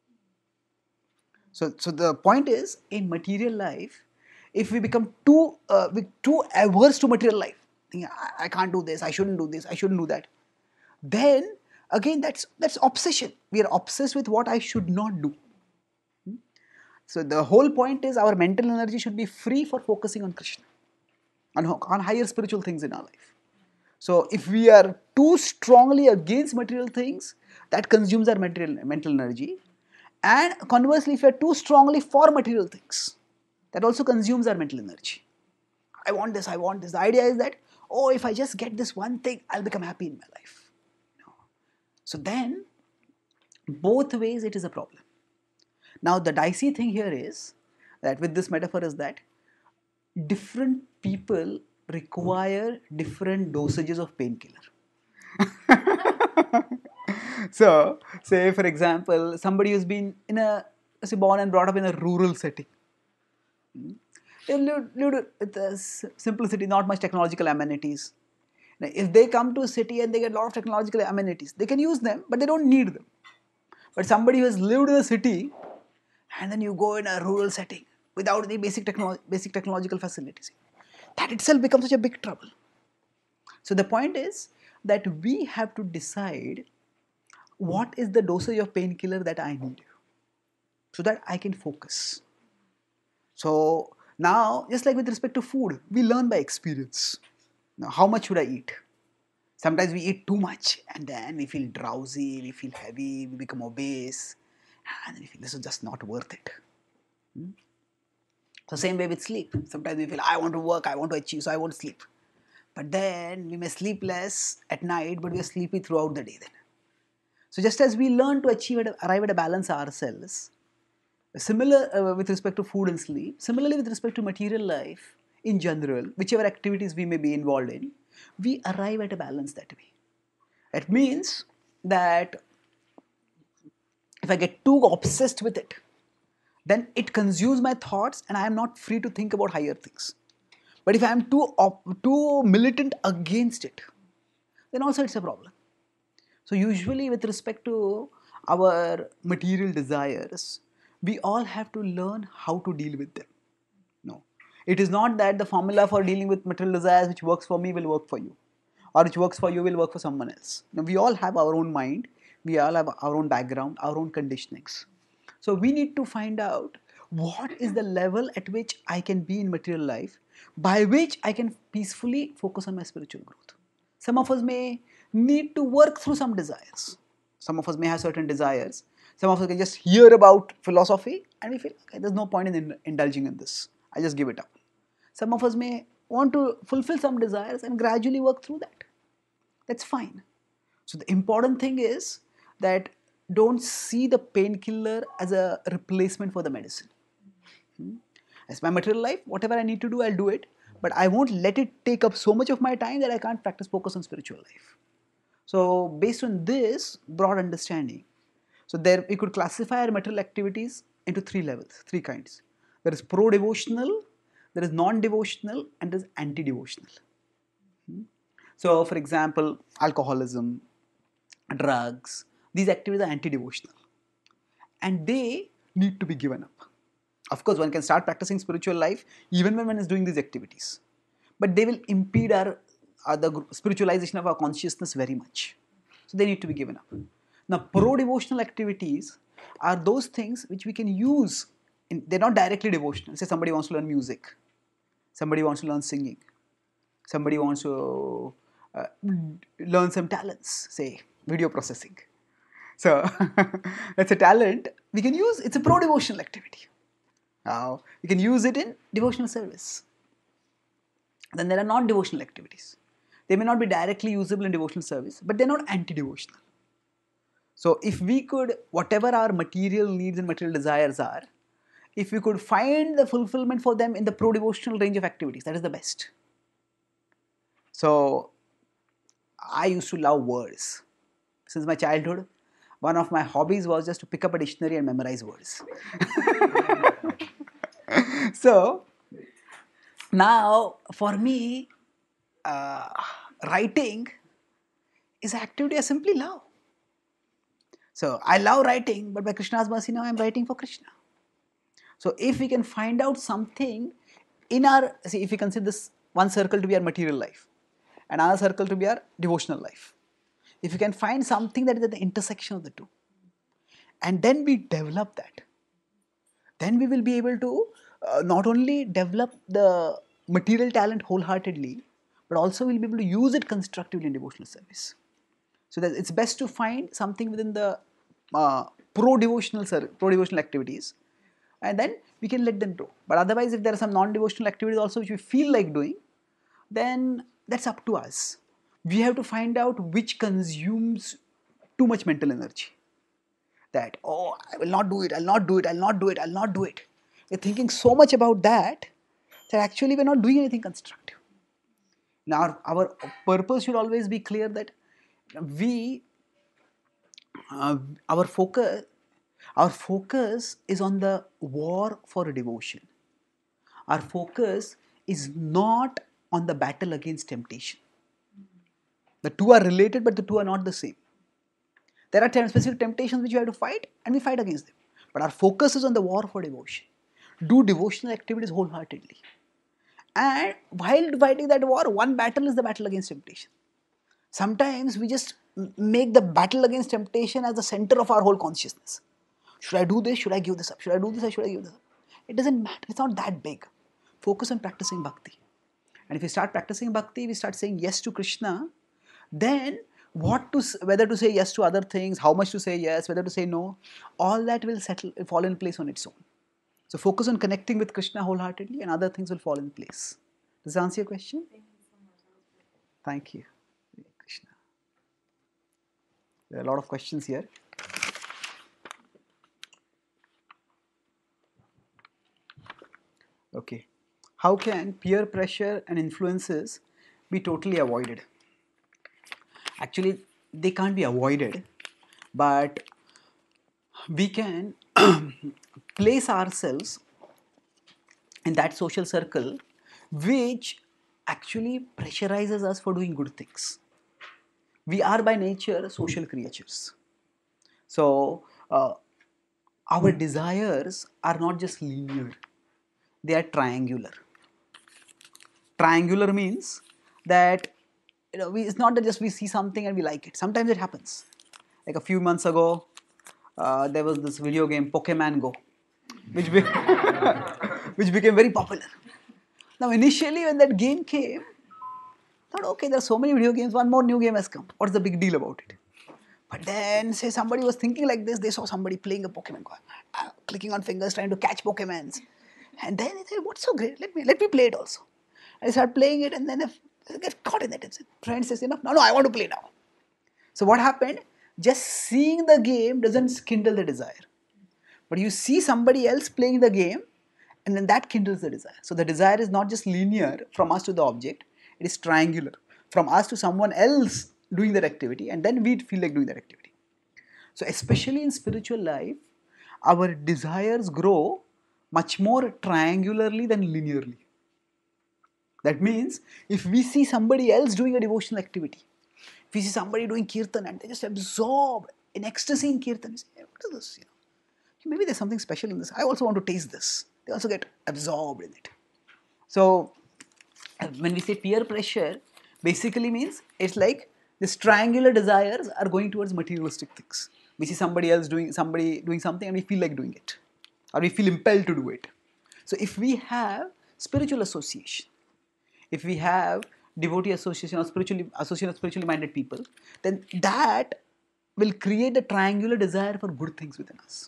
So, so the point is, in material life, if we become too, uh, too averse to material life, thinking, I, I can't do this, I shouldn't do this, I shouldn't do that, then again that's that's obsession. We are obsessed with what I should not do. Hmm? So the whole point is our mental energy should be free for focusing on Krishna, on, on higher spiritual things in our life. So if we are too strongly against material things, that consumes our material, mental energy. And conversely, if we are too strongly for material things, that also consumes our mental energy. I want this, I want this. The idea is that, oh, if I just get this one thing, I'll become happy in my life. No. So then, both ways it is a problem. Now the dicey thing here is that with this metaphor is that different people require different dosages of painkiller. So, say for example, somebody who's been in a, say born and brought up in a rural setting. They live, live with a simplicity, not much technological amenities. Now, if they come to a city and they get a lot of technological amenities, they can use them, but they don't need them. But somebody who has lived in a city, and then you go in a rural setting without any basic, technolo basic technological facilities, that itself becomes such a big trouble. So the point is that we have to decide what is the dosage of painkiller that I need so that I can focus. So now, just like with respect to food, we learn by experience. Now, how much should I eat? Sometimes we eat too much and then we feel drowsy, we feel heavy, we become obese, and then we feel this is just not worth it. Hmm? So same way with sleep. Sometimes we feel, I want to work, I want to achieve, so I won't sleep. But then we may sleep less at night, but we are sleepy throughout the day then. So just as we learn to achieve, at, arrive at a balance ourselves, similar uh, with respect to food and sleep, similarly with respect to material life in general, whichever activities we may be involved in, we arrive at a balance that way. That means that if I get too obsessed with it, then it consumes my thoughts and I am not free to think about higher things. But if I am too, too militant against it, then also it's a problem. So usually with respect to our material desires, we all have to learn how to deal with them. No. It is not that the formula for dealing with material desires which works for me will work for you, or which works for you will work for someone else. Now, we all have our own mind, we all have our own background, our own conditionings. So we need to find out what is the level at which I can be in material life, by which I can peacefully focus on my spiritual growth. Some of us may need to work through some desires. Some of us may have certain desires. Some of us can just hear about philosophy and we feel, okay, there's no point in indulging in this. I just give it up. Some of us may want to fulfill some desires and gradually work through that. That's fine. So the important thing is that don't see the painkiller as a replacement for the medicine. Hmm? As my material life, whatever I need to do, I'll do it. But I won't let it take up so much of my time that I can't practice focus on spiritual life. So based on this broad understanding, so there we could classify our material activities into three levels, three kinds. There is pro-devotional, there is non-devotional, and there is anti-devotional. Hmm? So for example, alcoholism, drugs, these activities are anti-devotional and they need to be given up. Of course, one can start practicing spiritual life even when one is doing these activities, but they will impede our, our the spiritualization of our consciousness very much. So they need to be given up. Now, pro-devotional activities are those things which we can use. In, they're not directly devotional. Say somebody wants to learn music, somebody wants to learn singing, somebody wants to uh, learn some talents, say video processing. So that's a talent we can use. It's a pro-devotional activity. Now you can use it in devotional service. Then there are non-devotional activities. They may not be directly usable in devotional service, but they're not anti-devotional. So if we could, whatever our material needs and material desires are, if we could find the fulfillment for them in the pro-devotional range of activities, that is the best. So I used to love words. Since my childhood, one of my hobbies was just to pick up a dictionary and memorize words. So now for me, uh, writing is an activity I simply love. So I love writing, but by Krishna's mercy now I am writing for Krishna. So if we can find out something in our, see, if we consider this one circle to be our material life and another circle to be our devotional life, if we can find something that is at the intersection of the two, and then we develop that, then we will be able to uh, not only develop the material talent wholeheartedly, but also we'll be able to use it constructively in devotional service. So that it's best to find something within the uh, pro-devotional pro-devotional activities, and then we can let them grow. But otherwise, if there are some non-devotional activities also which we feel like doing, then that's up to us. We have to find out which consumes too much mental energy. That, oh, I will not do it, I'll not do it, I'll not do it, I'll not do it. We're thinking so much about that, that actually we're not doing anything constructive. Now, our purpose should always be clear that we, uh, our focus, our focus is on the war for devotion. Our focus is not on the battle against temptation. The two are related, but the two are not the same. There are specific temptations which we have to fight, and we fight against them. But our focus is on the war for devotion. Do devotional activities wholeheartedly. And while fighting that war, one battle is the battle against temptation. Sometimes we just make the battle against temptation as the center of our whole consciousness. Should I do this? Should I give this up? Should I do this or should I give this up? It doesn't matter. It's not that big. Focus on practicing bhakti. And if we start practicing bhakti, we start saying yes to Krishna, then what to, whether to say yes to other things, how much to say yes, whether to say no, all that will settle, fall in place on its own. So focus on connecting with Krishna wholeheartedly and other things will fall in place. Does that answer your question? Thank you. Hare Krishna. There are a lot of questions here. Okay. How can peer pressure and influences be totally avoided? Actually, they can't be avoided, but we can place ourselves in that social circle which actually pressurizes us for doing good things. We are by nature social creatures. So, uh, our desires are not just linear, they are triangular. Triangular means that you know, we, it's not that just we see something and we like it. Sometimes it happens. Like a few months ago, uh, there was this video game Pokemon Go, which, be which became very popular. Now, initially, when that game came, I thought, okay, there are so many video games, one more new game has come. What's the big deal about it? But then, say somebody was thinking like this, they saw somebody playing a Pokemon Go, uh, clicking on fingers, trying to catch Pokemons. And then they said, what's so great? Let me let me play it also. And I start playing it, and then if I get caught in that, friend says, enough, no, no, I want to play now. So what happened? Just seeing the game doesn't kindle the desire. But you see somebody else playing the game, and then that kindles the desire. So the desire is not just linear from us to the object, it is triangular. From us to someone else doing that activity, and then we feel like doing that activity. So especially in spiritual life, our desires grow much more triangularly than linearly. That means if we see somebody else doing a devotional activity, if we see somebody doing kirtan and they just absorb in ecstasy in kirtan, we say, hey, what is this? You know, maybe there's something special in this. I also want to taste this. They also get absorbed in it. So when we say peer pressure, basically means it's like these triangular desires are going towards materialistic things. We see somebody else doing somebody doing something and we feel like doing it, or we feel impelled to do it. So if we have spiritual association, if we have devotee association or spiritually association of spiritually minded people, then that will create a triangular desire for good things within us.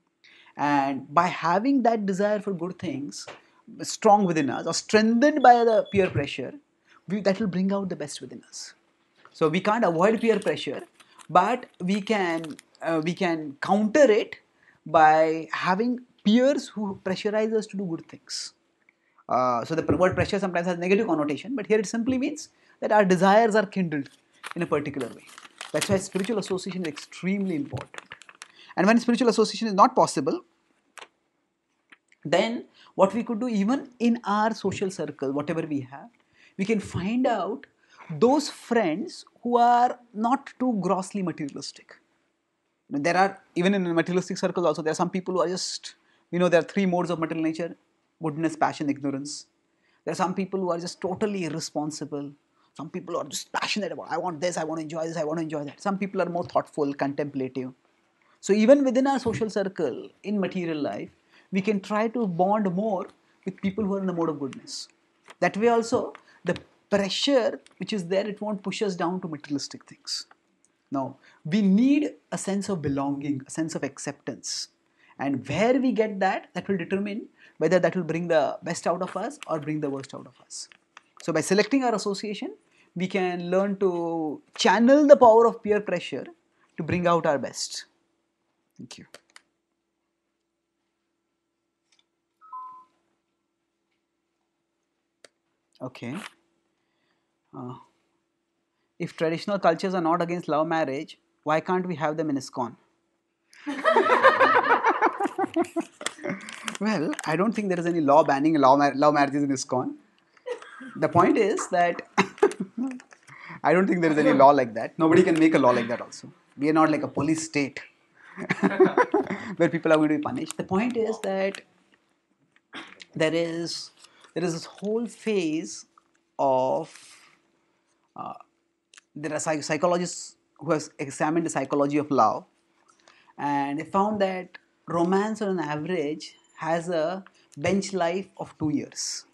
And by having that desire for good things strong within us or strengthened by the peer pressure, we, that will bring out the best within us. So we can't avoid peer pressure, but we can uh, we can counter it by having peers who pressurize us to do good things. Uh, so the word pressure sometimes has negative connotation, but here it simply means that our desires are kindled in a particular way. That's why spiritual association is extremely important. And when spiritual association is not possible, then what we could do even in our social circle, whatever we have, we can find out those friends who are not too grossly materialistic. There are, even in materialistic circles also, there are some people who are just, you know, there are three modes of material nature: goodness, passion, ignorance. There are some people who are just totally irresponsible. Some people are just passionate about, I want this, I want to enjoy this, I want to enjoy that. Some people are more thoughtful, contemplative. So even within our social circle, in material life, we can try to bond more with people who are in the mode of goodness. That way also, the pressure which is there, it won't push us down to materialistic things. Now, we need a sense of belonging, a sense of acceptance. And where we get that, that will determine whether that will bring the best out of us or bring the worst out of us. So by selecting our association, we can learn to channel the power of peer pressure to bring out our best. Thank you. Okay. Uh, if traditional cultures are not against love marriage, why can't we have them in ISKCON? Well, I don't think there is any law banning love, mar- love marriages in ISKCON. The point is that I don't think there is any law like that. Nobody can make a law like that also. We are not like a police state where people are going to be punished. The point is that there is there is this whole phase of uh, there are psych- psychologists who have examined the psychology of love, and they found that romance on an average has a bench life of two years.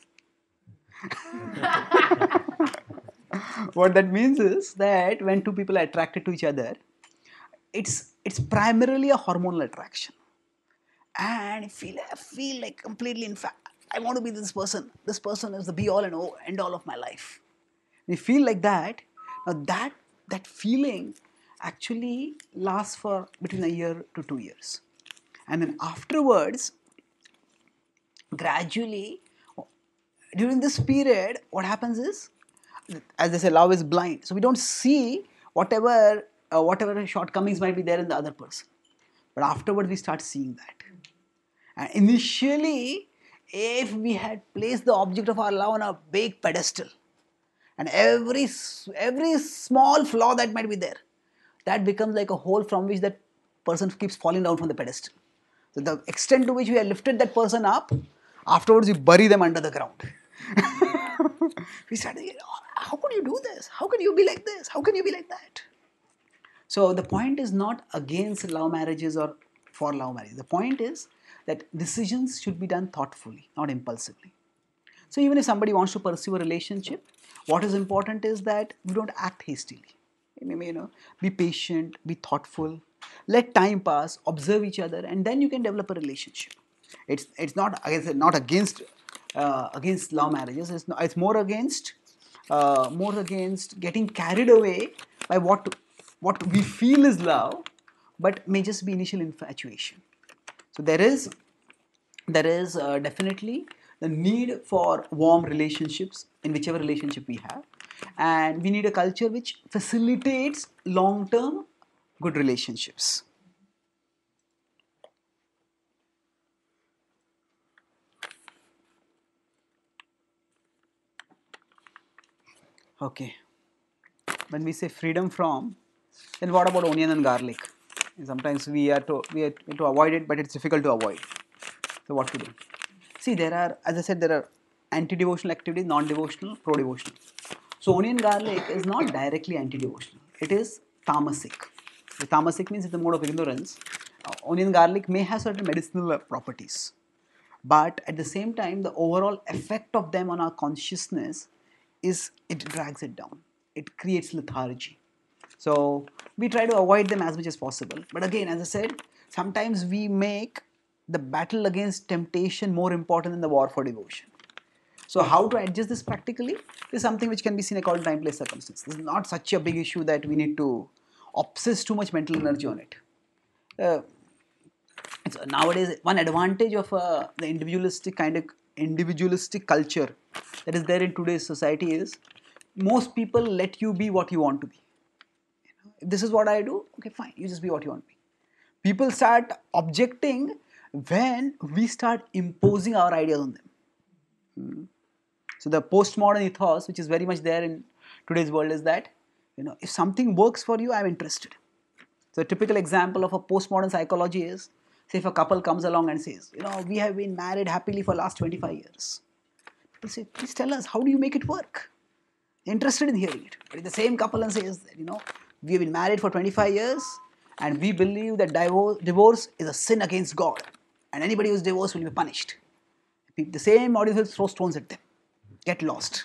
What that means is that when two people are attracted to each other, it's it's primarily a hormonal attraction. and I feel, I feel like completely, in fact, I want to be this person. This person is the be all and all, end all of my life. We feel like that. Now that that feeling actually lasts for between a year to two years, and then afterwards, gradually, during this period, what happens is, as they say, love is blind. So we don't see whatever uh, whatever shortcomings might be there in the other person, but afterwards we start seeing that. And initially, if we had placed the object of our love on a big pedestal, and every every small flaw that might be there, that becomes like a hole from which that person keeps falling down from the pedestal. So the extent to which we have lifted that person up, afterwards we bury them under the ground. We start thinking, oh, how could you do this? How can you be like this? How can you be like that? So the point is not against love marriages or for love marriages. The point is that decisions should be done thoughtfully, not impulsively. So even if somebody wants to pursue a relationship, what is important is that we don't act hastily. You know, be patient, be thoughtful, let time pass, observe each other, and then you can develop a relationship. It's it's not against not against uh, against love marriages. It's not, it's more against uh, more against getting carried away by what what we feel is love, but may just be initial infatuation. So there is there is uh, definitely the need for warm relationships in whichever relationship we have, and we need a culture which facilitates long-term good relationships. Okay, when we say freedom from, then what about onion and garlic? Sometimes we are to we are to avoid it, but it's difficult to avoid. So what to do? See, there are, as I said, there are anti-devotional activities, non-devotional, pro-devotional. So onion garlic is not directly anti-devotional. It is tamasic. The tamasic means it's a mode of ignorance. Uh, onion garlic may have certain medicinal properties, but at the same time, the overall effect of them on our consciousness is it drags it down. It creates lethargy. So we try to avoid them as much as possible. But again, as I said, sometimes we make the battle against temptation more important than the war for devotion. So how to adjust this practically is something which can be seen according to time, place, circumstance. This is not such a big issue that we need to obsess too much mental energy on it. Uh, it's, nowadays, one advantage of uh, the individualistic kind of individualistic culture that is there in today's society is most people let you be what you want to be. You know, if this is what I do, okay, fine, you just be what you want to be. People start objecting when we start imposing our ideas on them. Hmm. So the postmodern ethos, which is very much there in today's world, is that, you know, if something works for you, I'm interested. So a typical example of a postmodern psychology is, say if a couple comes along and says, you know, we have been married happily for last twenty-five years. People say, please tell us, how do you make it work? Interested in hearing it. But if the same couple and says that, you know, we have been married for twenty-five years and we believe that divorce, divorce is a sin against God and anybody who is divorced will be punished. The same audience will throw stones at them. Get lost.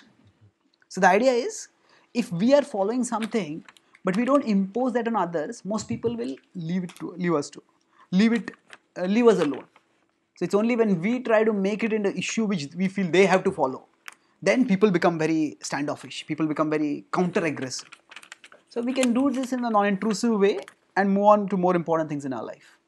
So the idea is, if we are following something, but we don't impose that on others, most people will leave it to leave us to leave it uh, leave us alone. So it's only when we try to make it into issue which we feel they have to follow, then people become very standoffish. People become very counter-aggressive. So we can do this in a non-intrusive way and move on to more important things in our life.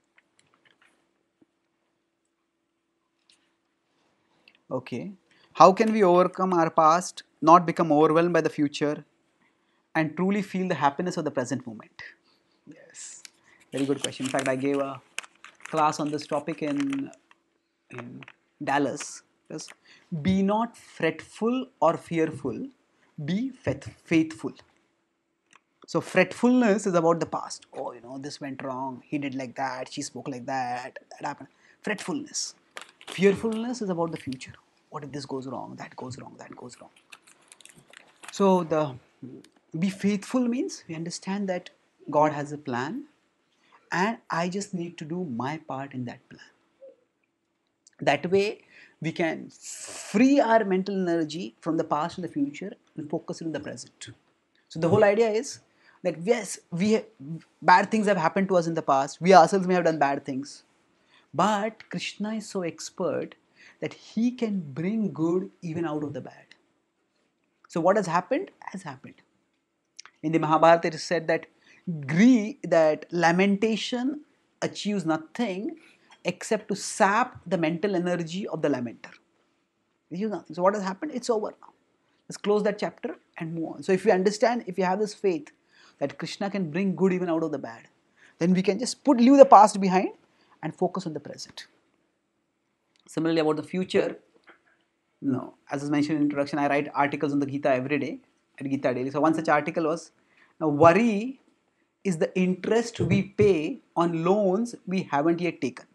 Okay. How can we overcome our past, not become overwhelmed by the future, and truly feel the happiness of the present moment? Yes, very good question. In fact, I gave a class on this topic in, in Dallas. Yes. Be not fretful or fearful, be faithful. So fretfulness is about the past. Oh, you know, this went wrong, he did like that, she spoke like that, that happened. Fretfulness. Fearfulness is about the future. What if this goes wrong, that goes wrong, that goes wrong. So the be faithful means we understand that God has a plan and I just need to do my part in that plan. That way we can free our mental energy from the past and the future and focus it on the present. So the whole idea is that yes, we bad things have happened to us in the past. We ourselves may have done bad things. But Krishna is so expert that he can bring good even out of the bad. So what has happened has happened. In the Mahabharata, it is said that grief, that lamentation achieves nothing except to sap the mental energy of the lamenter. So what has happened? It's over now. Let's close that chapter and move on. So if we understand, if we have this faith that Krishna can bring good even out of the bad, then we can just put leave the past behind and focus on the present. Similarly, about the future, no, as was mentioned in introduction, I write articles on the Gita every day at Gita Daily. So one such article was, now worry is the interest we pay on loans we haven't yet taken.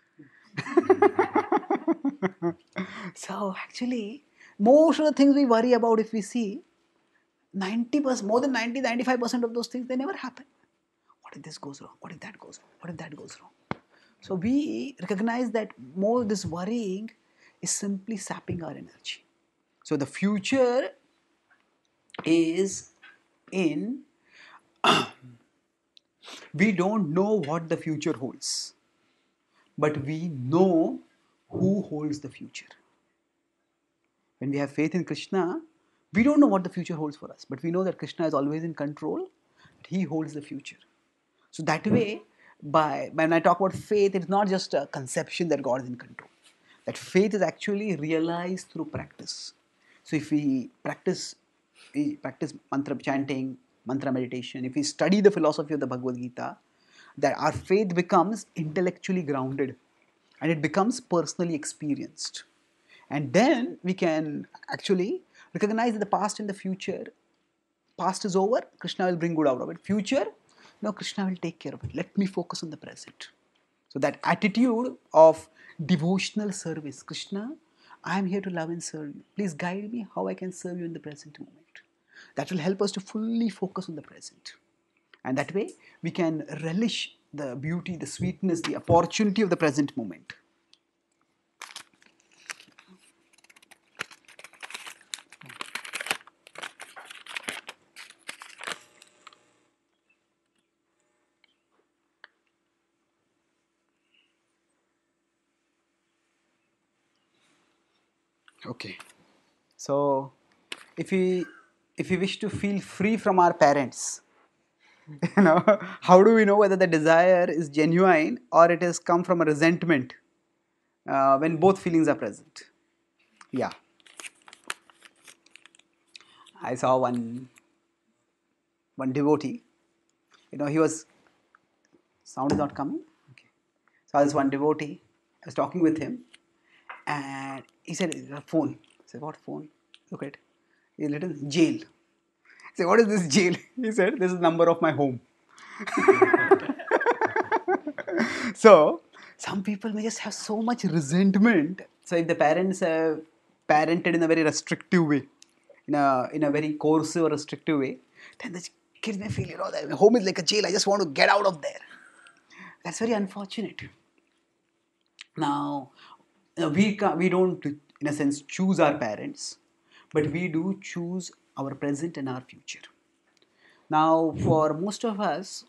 So actually, most of the things we worry about, if we see, ninety percent, more than ninety, ninety-five percent of those things, they never happen. What if this goes wrong? What if that goes wrong? What if that goes wrong? So we recognize that more this worrying is simply sapping our energy. So the future is in, we don't know what the future holds, but we know who holds the future. When we have faith in Krishna, we don't know what the future holds for us, but we know that Krishna is always in control, that he holds the future. So that way, by when I talk about faith, it's not just a conception that God is in control. That faith is actually realized through practice. So if we practice, we practice mantra chanting, mantra meditation, if we study the philosophy of the Bhagavad Gita, that our faith becomes intellectually grounded and it becomes personally experienced. And then we can actually recognize that the past and the future, past is over, Krishna will bring good out of it. Future, no, Krishna will take care of it. Let me focus on the present. So that attitude of devotional service, Krishna, I am here to love and serve you. Please guide me how I can serve you in the present moment. That will help us to fully focus on the present. And that way, we can relish the beauty, the sweetness, the opportunity of the present moment. Okay. So, if we if we wish to feel free from our parents, you know, how do we know whether the desire is genuine or it has come from a resentment uh, when both feelings are present? Yeah. I saw one one devotee. You know, he was, sound is not coming. Okay. So I was one devotee. I was talking with him, and he said, "A phone." I said, "What phone?" Look at it. He written jail. I said, "What is this jail?" He said, "This is the number of my home." So some people may just have so much resentment. So if the parents have parented in a very restrictive way, in a in a very coercive or restrictive way, then the kids may feel, you know, that home is like a jail. I just want to get out of there. That's very unfortunate. Now, we ca- we don't, in a sense, choose our parents, but we do choose our present and our future. Now, for most of us,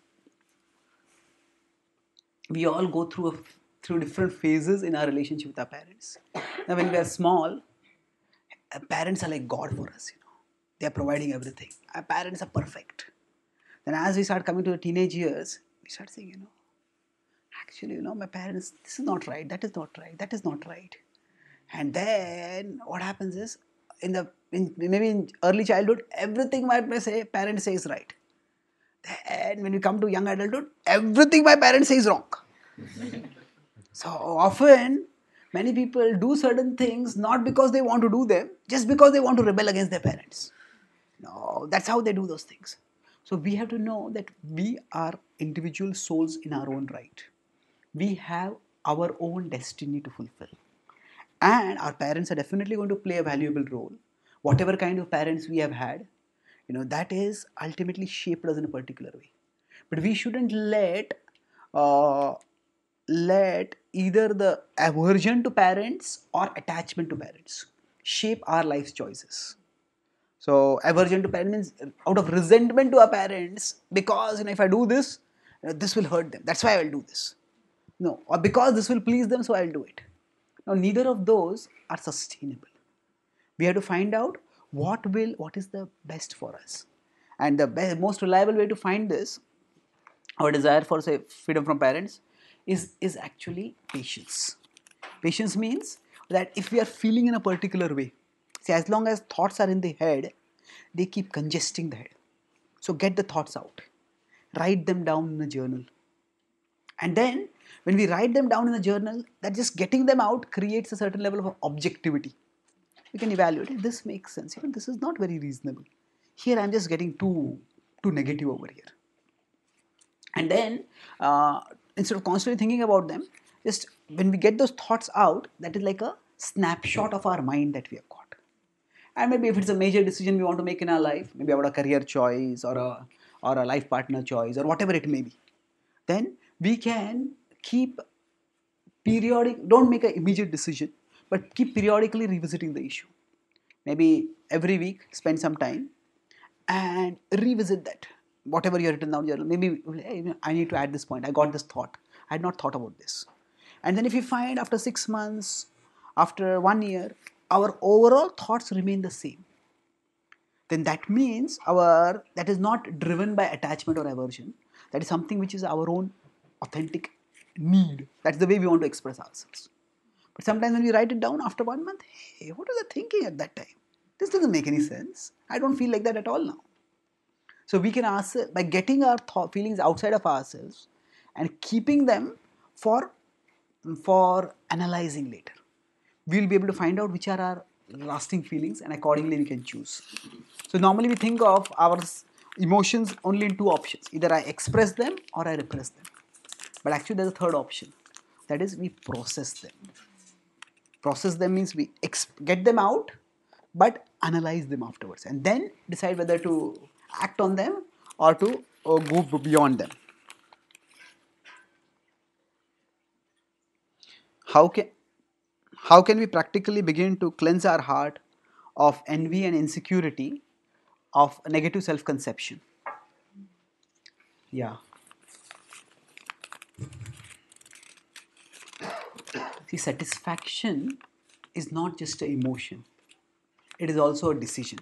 we all go through a, through different phases in our relationship with our parents. Now, when we are small, our parents are like God for us. You know, they are providing everything. Our parents are perfect. Then, as we start coming to the teenage years, we start saying, you know, actually, you know, my parents, this is not right. That is not right. That is not right. And then what happens is, in the in, maybe in early childhood, everything my say parents say is right. Then when we come to young adulthood, everything my parents say is wrong. So often, many people do certain things not because they want to do them, just because they want to rebel against their parents. No, that's how they do those things. So we have to know that we are individual souls in our own right. We have our own destiny to fulfill. And our parents are definitely going to play a valuable role. Whatever kind of parents we have had, you know, that is ultimately shaped us in a particular way. But we shouldn't let uh, let either the aversion to parents or attachment to parents shape our life's choices. So aversion to parents means out of resentment to our parents, because, you know, if I do this, you know, this will hurt them. That's why I will do this. No, or because this will please them, so I'll do it. Now, neither of those are sustainable. We have to find out what will, what is the best for us. And the best, most reliable way to find this, our desire for, say, freedom from parents, is, is actually patience. Patience means that if we are feeling in a particular way, see, as long as thoughts are in the head, they keep congesting the head. So get the thoughts out. Write them down in a journal. And then when we write them down in a journal, that just getting them out creates a certain level of objectivity. We can evaluate it. This makes sense. Even this is not very reasonable. Here I'm just getting too, too negative over here. And then uh, instead of constantly thinking about them, just when we get those thoughts out, that is like a snapshot of our mind that we have got. And maybe if it's a major decision we want to make in our life, maybe about a career choice or a, or a life partner choice or whatever it may be, then we can keep periodic, don't make an immediate decision, but keep periodically revisiting the issue. Maybe every week spend some time and revisit that. Whatever you have written down in your journal, maybe hey, I need to add this point. I got this thought. I had not thought about this. And then if you find after six months, after one year, our overall thoughts remain the same, then that means our that is not driven by attachment or aversion. That is something which is our own authentic need. That's the way we want to express ourselves. But sometimes when we write it down after one month, hey, what was I thinking at that time? This doesn't make any sense. I don't feel like that at all now. So we can ask, by getting our thought, feelings outside of ourselves and keeping them for, for analyzing later, we'll be able to find out which are our lasting feelings, and accordingly we can choose. So normally we think of our emotions only in two options. Either I express them or I repress them. But actually there's a third option. That is, we process them. Process them means we exp- get them out, but analyze them afterwards. And then decide whether to act on them or to or go beyond them. How can, how can we practically begin to cleanse our heart of envy and insecurity, of negative self-conception? Yeah. See, satisfaction is not just an emotion. It is also a decision.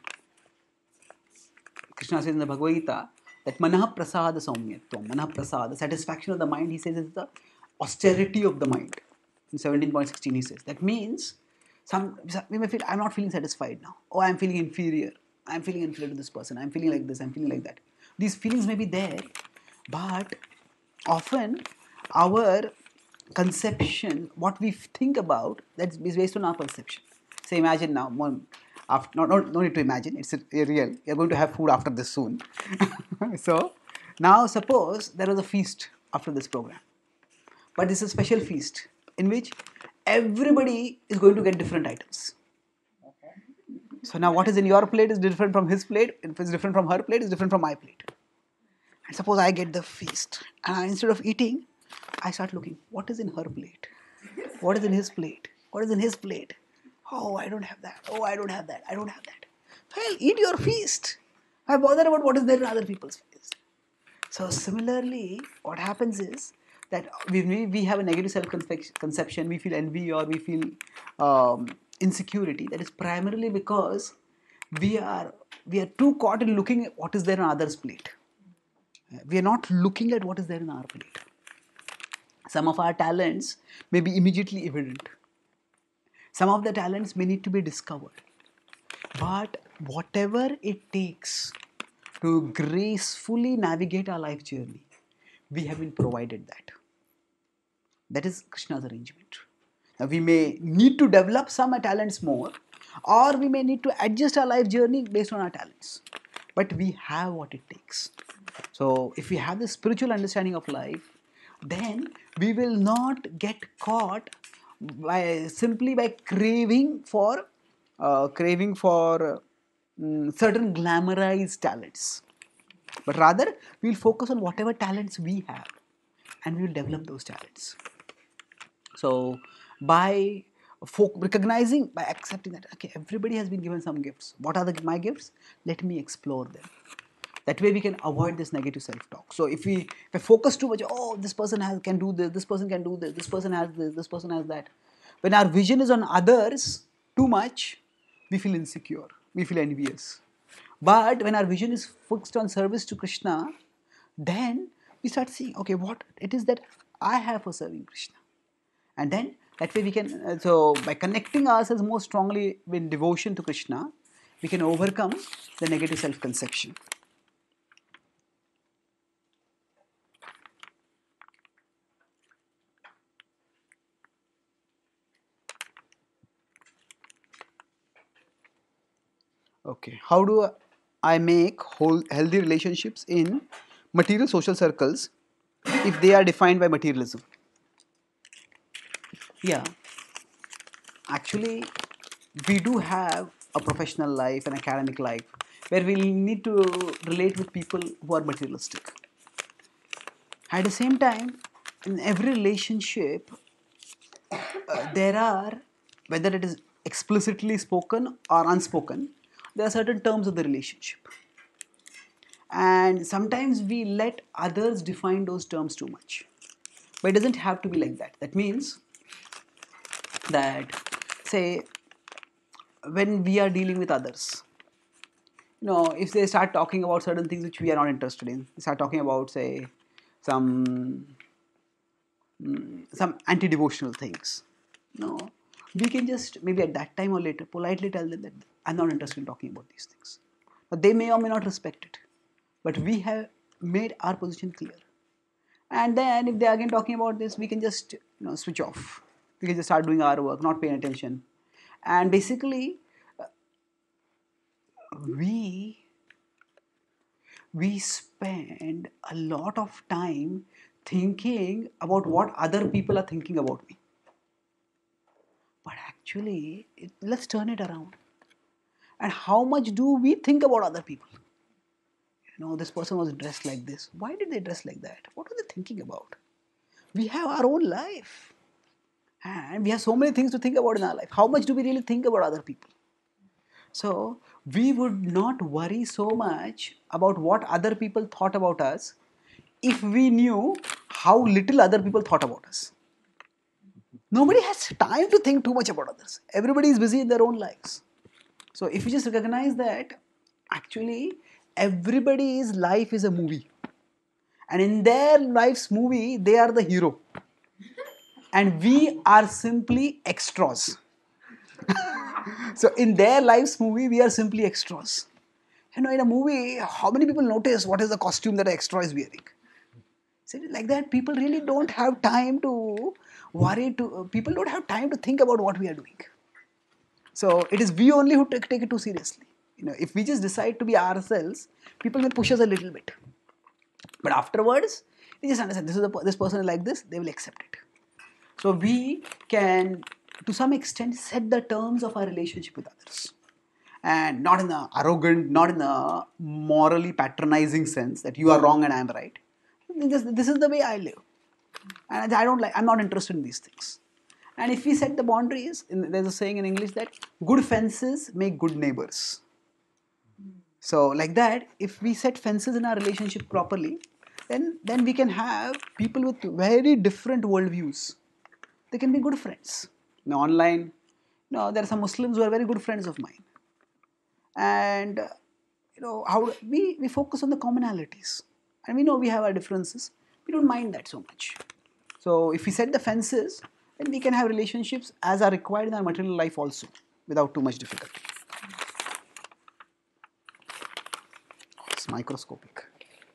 Krishna says in the Bhagavad Gita that manah prasada saumyatvam, manah prasada, satisfaction of the mind, he says, is the austerity of the mind. In seventeen point one six he says. That means some we may feel, I'm not feeling satisfied now. Oh, I'm feeling inferior. I'm feeling inferior to this person. I'm feeling like this. I'm feeling like that. These feelings may be there, but often our conception, what we think about, that is based on our perception. So imagine now, after, no, no, no need to imagine, it's real. You're going to have food after this soon. So now suppose there was a feast after this program. But this is a special feast in which everybody is going to get different items. So now what is in your plate is different from his plate. If it's different from her plate, it's different from my plate. And suppose I get the feast, and I, instead of eating, I start looking, what is in her plate? What is in his plate? What is in his plate? Oh, I don't have that. Oh, I don't have that. I don't have that. Well, eat your feast. Why bother about what is there in other people's feast? So similarly, what happens is that we, we have a negative self-conception, we feel envy or we feel um, insecurity. That is primarily because we are, we are too caught in looking at what is there in others' plate. We are not looking at what is there in our plate. Some of our talents may be immediately evident. Some of the talents may need to be discovered. But whatever it takes to gracefully navigate our life journey, we have been provided that. That is Krishna's arrangement. Now we may need to develop some talents more, or we may need to adjust our life journey based on our talents. But we have what it takes. So if we have this spiritual understanding of life, then we will not get caught by simply by craving for uh, craving for um, certain glamorized talents, but rather we will focus on whatever talents we have, and we will develop those talents. So by folk recognizing, by accepting that okay, everybody has been given some gifts. What are the, my gifts? Let me explore them. That way we can avoid this negative self-talk. So if we if I focus too much, oh, this person has can do this, this person can do this, this person has this, this person has that. When our vision is on others too much, we feel insecure, we feel envious. But when our vision is focused on service to Krishna, then we start seeing, okay, what it is that I have for serving Krishna. And then that way we can, uh, so by connecting ourselves more strongly with devotion to Krishna, we can overcome the negative self-conception. Okay, how do I make whole healthy relationships in material social circles if they are defined by materialism? Yeah, actually, we do have a professional life, an academic life, where we need to relate with people who are materialistic. At the same time, in every relationship, uh, there are, whether it is explicitly spoken or unspoken, there are certain terms of the relationship. And sometimes we let others define those terms too much. But it doesn't have to be like that. That means that, say, when we are dealing with others, you know, if they start talking about certain things which we are not interested in, they start talking about, say, some mm, some anti-devotional things, no, we can just maybe at that time or later politely tell them that I'm not interested in talking about these things. But they may or may not respect it. But we have made our position clear. And then if they are again talking about this, we can just, you know, switch off. We can just start doing our work, not paying attention. And basically, uh, we we spend a lot of time thinking about what other people are thinking about me. But actually, it, let's turn it around. And how much do we think about other people? You know, this person was dressed like this. Why did they dress like that? What were they thinking about? We have our own life. And we have so many things to think about in our life. How much do we really think about other people? So, we would not worry so much about what other people thought about us if we knew how little other people thought about us. Nobody has time to think too much about others. Everybody is busy in their own lives. So, if you just recognize that, actually, everybody's life is a movie. And in their life's movie, they are the hero. And we are simply extras. So in their life's movie, we are simply extras. You know, in a movie, how many people notice what is the costume that an extra is wearing? So like that, people really don't have time to worry. To people don't have time to think about what we are doing. So it is we only who take, take it too seriously. You know, if we just decide to be ourselves, people will push us a little bit. But afterwards, we just understand this is a, this person is like this, they will accept it. So we can, to some extent, set the terms of our relationship with others. And not in a arrogant, not in a morally patronizing sense that you are wrong and I am right. This, this is the way I live. And I don't like, I'm not interested in these things. And if we set the boundaries, there's a saying in English that good fences make good neighbors. So like that, if we set fences in our relationship properly, then, then we can have people with very different worldviews. They can be good friends. Now online, you know, there are some Muslims who are very good friends of mine. And, uh, you know, how we, we focus on the commonalities. And we know we have our differences. We don't mind that so much. So if we set the fences, then we can have relationships as are required in our material life also, without too much difficulty. It's microscopic.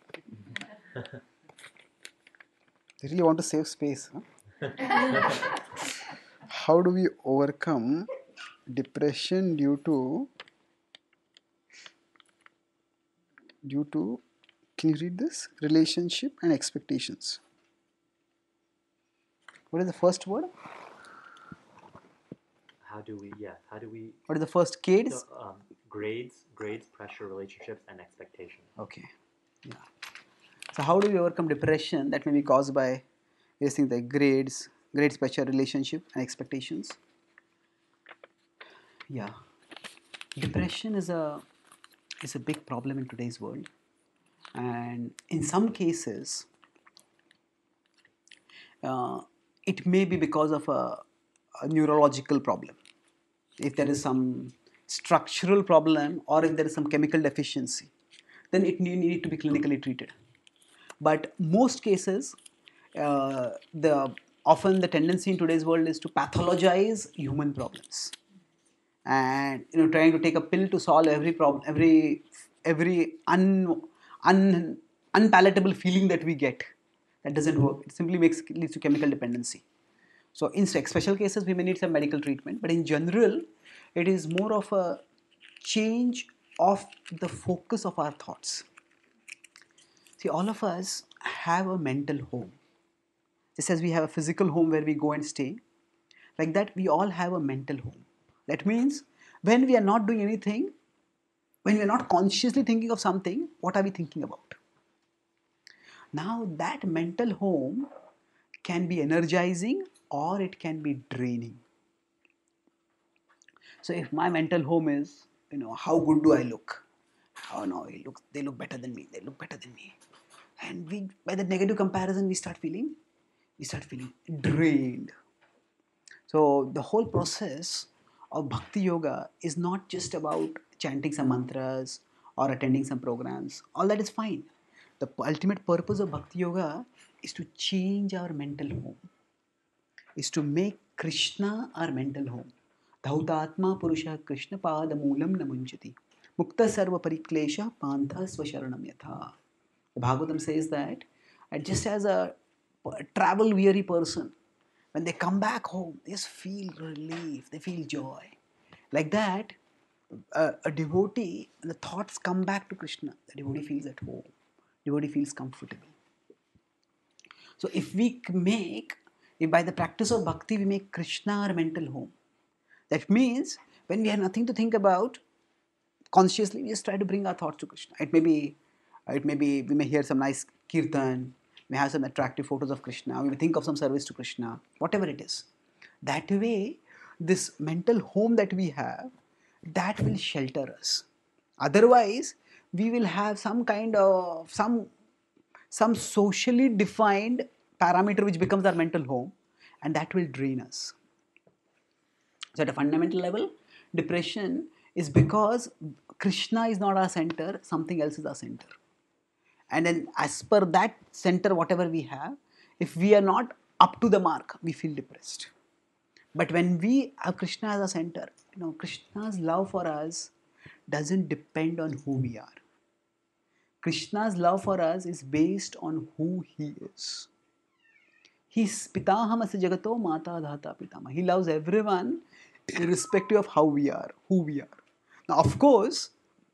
They really want to save space, huh? How do we overcome depression due to due to can you read this? Relationship and expectations. What is the first word? How do we, yeah, how do we... What is the first? Kids? So, um, grades, grades, pressure, relationships, and expectation. Okay. Yeah. So how do we overcome depression that may be caused by these things like grades, grades, pressure, relationship, and expectations? Yeah. Depression is a is a big problem in today's world. And in some cases, uh, it may be because of a, a neurological problem. If there is some structural problem or if there is some chemical deficiency, then it need, need to be clinically treated. But most cases, uh, the often the tendency in today's world is to pathologize human problems, and you know, trying to take a pill to solve every problem, every every un, un unpalatable feeling that we get. That doesn't work. It simply makes leads to chemical dependency. So in special cases, we may need some medical treatment, but in general, it is more of a change of the focus of our thoughts. See, all of us have a mental home. Just as we have a physical home where we go and stay, like that, we all have a mental home. That means when we are not doing anything, when we are not consciously thinking of something, what are we thinking about? Now, that mental home can be energizing or it can be draining. So, if my mental home is, you know, how good do I look? Oh no, he looks, they look better than me. They look better than me. And we, by the negative comparison, we start feeling, we start feeling drained. So the whole process of Bhakti Yoga is not just about chanting some mantras or attending some programs. All that is fine. The ultimate purpose of Bhakti Yoga is to change our mental home, is to make Krishna our mental home. Dhautatma Purusha Krishna Pada Moolam Namunjati Mukta Sarva Pariklesha Pantha Swasharanam Yatha. The Bhagavatam says that just as a travel weary person, when they come back home, they just feel relief, they feel joy. Like that, a, a devotee, the thoughts come back to Krishna. The devotee feels at home. The devotee feels comfortable. So if we make, if by the practice of bhakti we make Krishna our mental home, that means when we have nothing to think about, consciously we just try to bring our thoughts to Krishna. It may be, it may be, we may hear some nice kirtan, we have some attractive photos of Krishna, we may think of some service to Krishna, whatever it is. That way, this mental home that we have, that will shelter us. Otherwise, we will have some kind of, some, some socially defined parameter which becomes our mental home, and that will drain us. So at a fundamental level, depression is because Krishna is not our center, something else is our center. And then as per that center, whatever we have, if we are not up to the mark, we feel depressed. But when we have Krishna as a center, you know, Krishna's love for us doesn't depend on who we are. Krishna's love for us is based on who he is. He's Pitahamasi Jagato Mata Dhata Pitama. He loves everyone irrespective of how we are, who we are. Now, of course,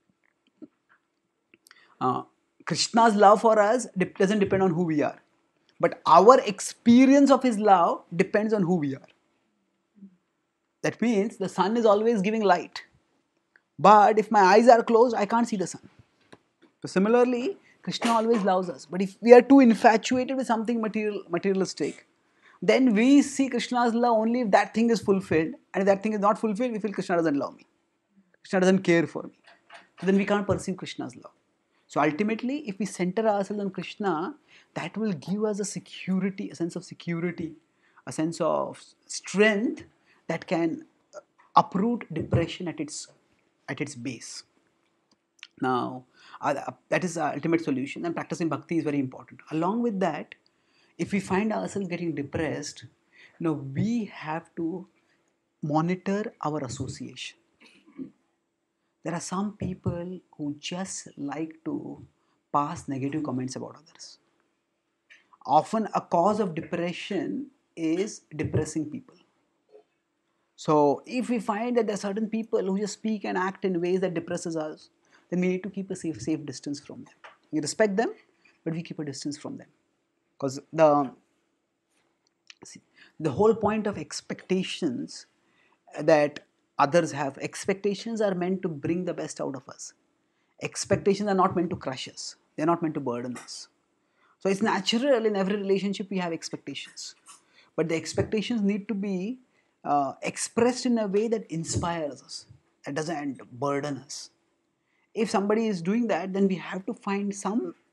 uh, Krishna's love for us doesn't depend on who we are. But our experience of his love depends on who we are. That means the sun is always giving light. But if my eyes are closed, I can't see the sun. So similarly, Krishna always loves us. But if we are too infatuated with something material, materialistic, then we see Krishna's love only if that thing is fulfilled. And if that thing is not fulfilled, we feel Krishna doesn't love me. Krishna doesn't care for me. So then we can't perceive Krishna's love. So ultimately, if we center ourselves on Krishna, that will give us a security, a sense of security, a sense of strength that can uproot depression at its, at its base. Now, uh, that is the ultimate solution, and practicing bhakti is very important. Along with that, if we find ourselves getting depressed, you know, we have to monitor our association. There are some people who just like to pass negative comments about others. Often a cause of depression is depressing people. So if we find that there are certain people who just speak and act in ways that depresses us, then we need to keep a safe, safe distance from them. We respect them, but we keep a distance from them. Because the, see, the whole point of expectations that others have, expectations are meant to bring the best out of us. Expectations are not meant to crush us. They are not meant to burden us. So it's natural in every relationship we have expectations. But the expectations need to be uh, expressed in a way that inspires us, that doesn't burden us. If somebody is doing that, then we have to find some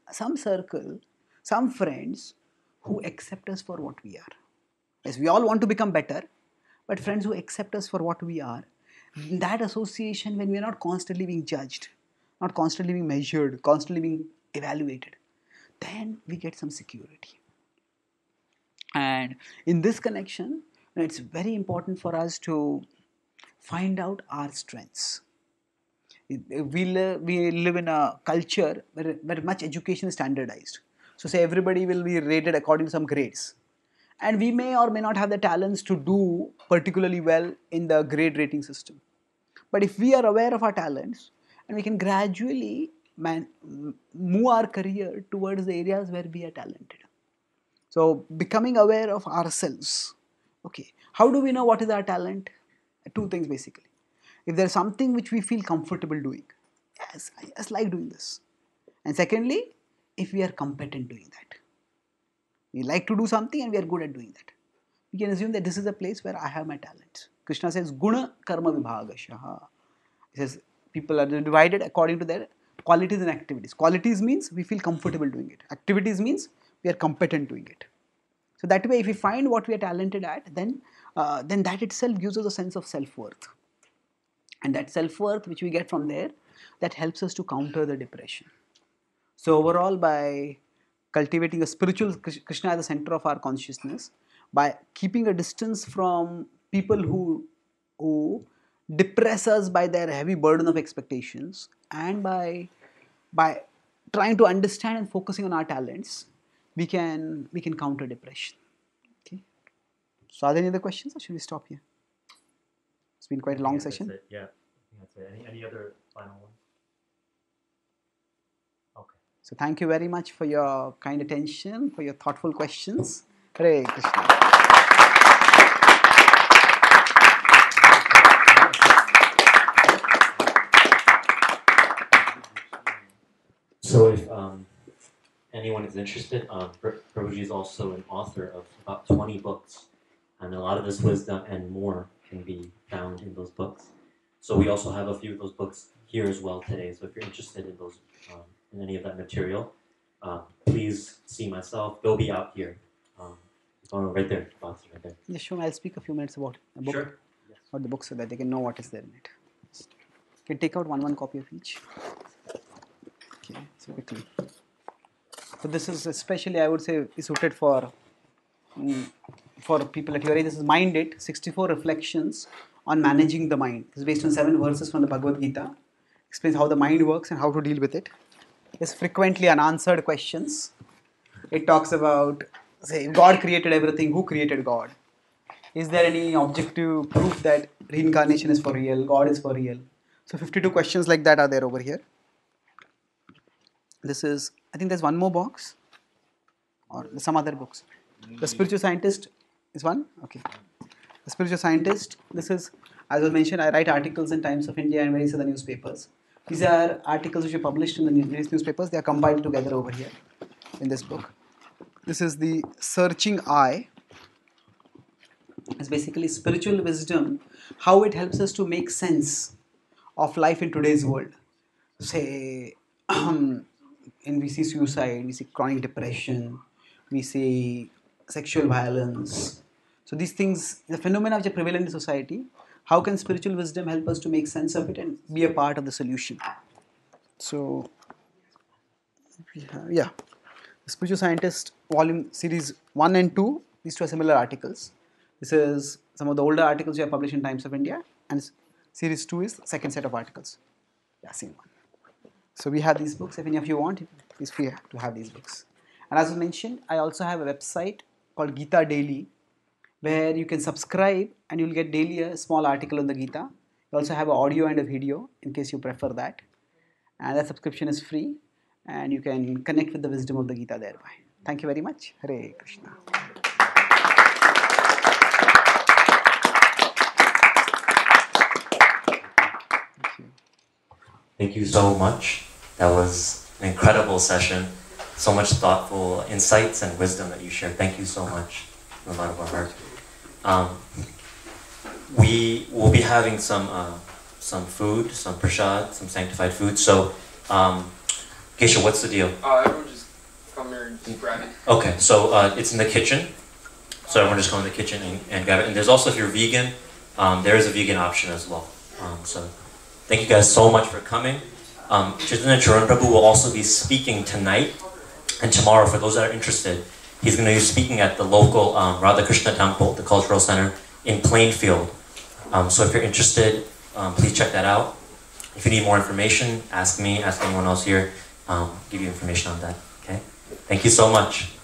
some circle, some friends who accept us for what we are. Yes, we all want to become better, but friends who accept us for what we are, that association, when we are not constantly being judged, not constantly being measured, constantly being evaluated, then we get some security. And in this connection, it's very important for us to find out our strengths. We live, we live in a culture where, where much education is standardized. So say everybody will be rated according to some grades. And we may or may not have the talents to do particularly well in the grade rating system. But if we are aware of our talents, and we can gradually man, move our career towards the areas where we are talented. So becoming aware of ourselves. Okay, how do we know what is our talent? Two things basically. If there is something which we feel comfortable doing, yes, I just like doing this. And secondly, if we are competent doing that. We like to do something and we are good at doing that. We can assume that this is a place where I have my talents. Krishna says, Guna Karma Vibhagashaha. He says, people are divided according to their qualities and activities. Qualities means we feel comfortable doing it. Activities means we are competent doing it. So that way, if we find what we are talented at, then, uh, then that itself gives us a sense of self-worth. And that self-worth which we get from there, that helps us to counter the depression. So overall, by cultivating a spiritual Krishna at the center of our consciousness, by keeping a distance from people who, who depress us by their heavy burden of expectations, and by, by trying to understand and focusing on our talents, we can, we can counter depression. Okay. So are there any other questions, or should we stop here? It's been quite a long session. That's it. Yeah, I think that's it. Any, any other final ones? Okay. So thank you very much for your kind attention, for your thoughtful questions. Hare Krishna. So if um, anyone is interested, um, Prabhuji is also an author of about twenty books, and a lot of this wisdom and more can be found in those books. So we also have a few of those books here as well today. So if you're interested in those, um, in any of that material, uh, please see myself. They'll be out here. Um, oh, right there, box right there. Yes, sure. I'll speak a few minutes about the book, Sure. or the book, so that they can know what is there in it. You can take out one one copy of each. Okay, so quickly. So this is especially, I would say, is suited for um, for people at your age. This is Mind It, sixty-four Reflections on Managing the Mind. This is based on seven verses from the Bhagavad Gita. Explains how the mind works and how to deal with it. It's frequently unanswered questions. It talks about, say, if God created everything, who created God? Is there any objective proof that reincarnation is for real, God is for real? So fifty-two questions like that are there over here. This is, I think there's one more box, or some other books. The Spiritual Scientist is one? Okay. The Spiritual Scientist, this is, as I mentioned, I write articles in Times of India and various other newspapers. These are articles which are published in the various newspapers. They are compiled together over here in this book. This is the Searching Eye. It's basically spiritual wisdom, how it helps us to make sense of life in today's world. Say, um, and we see suicide, we see chronic depression, we see sexual violence. So these things, the phenomena which are prevalent in society, how can spiritual wisdom help us to make sense of it and be a part of the solution? So, yeah, the Spiritual Scientist volume series one and two, these two are similar articles. This is some of the older articles we have published in Times of India, and series two is the second set of articles. Yeah, same one. So we have these books. If any of you want, please feel free to have these books. And as I mentioned, I also have a website called Gita Daily, where you can subscribe and you'll get daily a small article on the Gita. You also have an audio and a video in case you prefer that. And that subscription is free, and you can connect with the wisdom of the Gita thereby. Thank you very much. Hare Krishna. Thank you. Thank you so much. That was an incredible session. So much thoughtful insights and wisdom that you shared. Thank you so much from the bottom of our heart. Um, we will be having some uh, some food, some prasad, some sanctified food. So, um, Geshe, what's the deal? Uh, everyone just or grab it? Okay, so uh, it's in the kitchen. So everyone just go in the kitchen and, and grab it. And there's also, if you're vegan, um, there is a vegan option as well. Um, so thank you guys so much for coming. Um, Chaitanya Charan Prabhu will also be speaking tonight and tomorrow. For those that are interested, he's going to be speaking at the local um, Radha Krishna Temple, the Cultural Center in Plainfield. Um, so if you're interested, um, please check that out. If you need more information, ask me, ask anyone else here. Um, give you information on that. Okay? Thank you so much.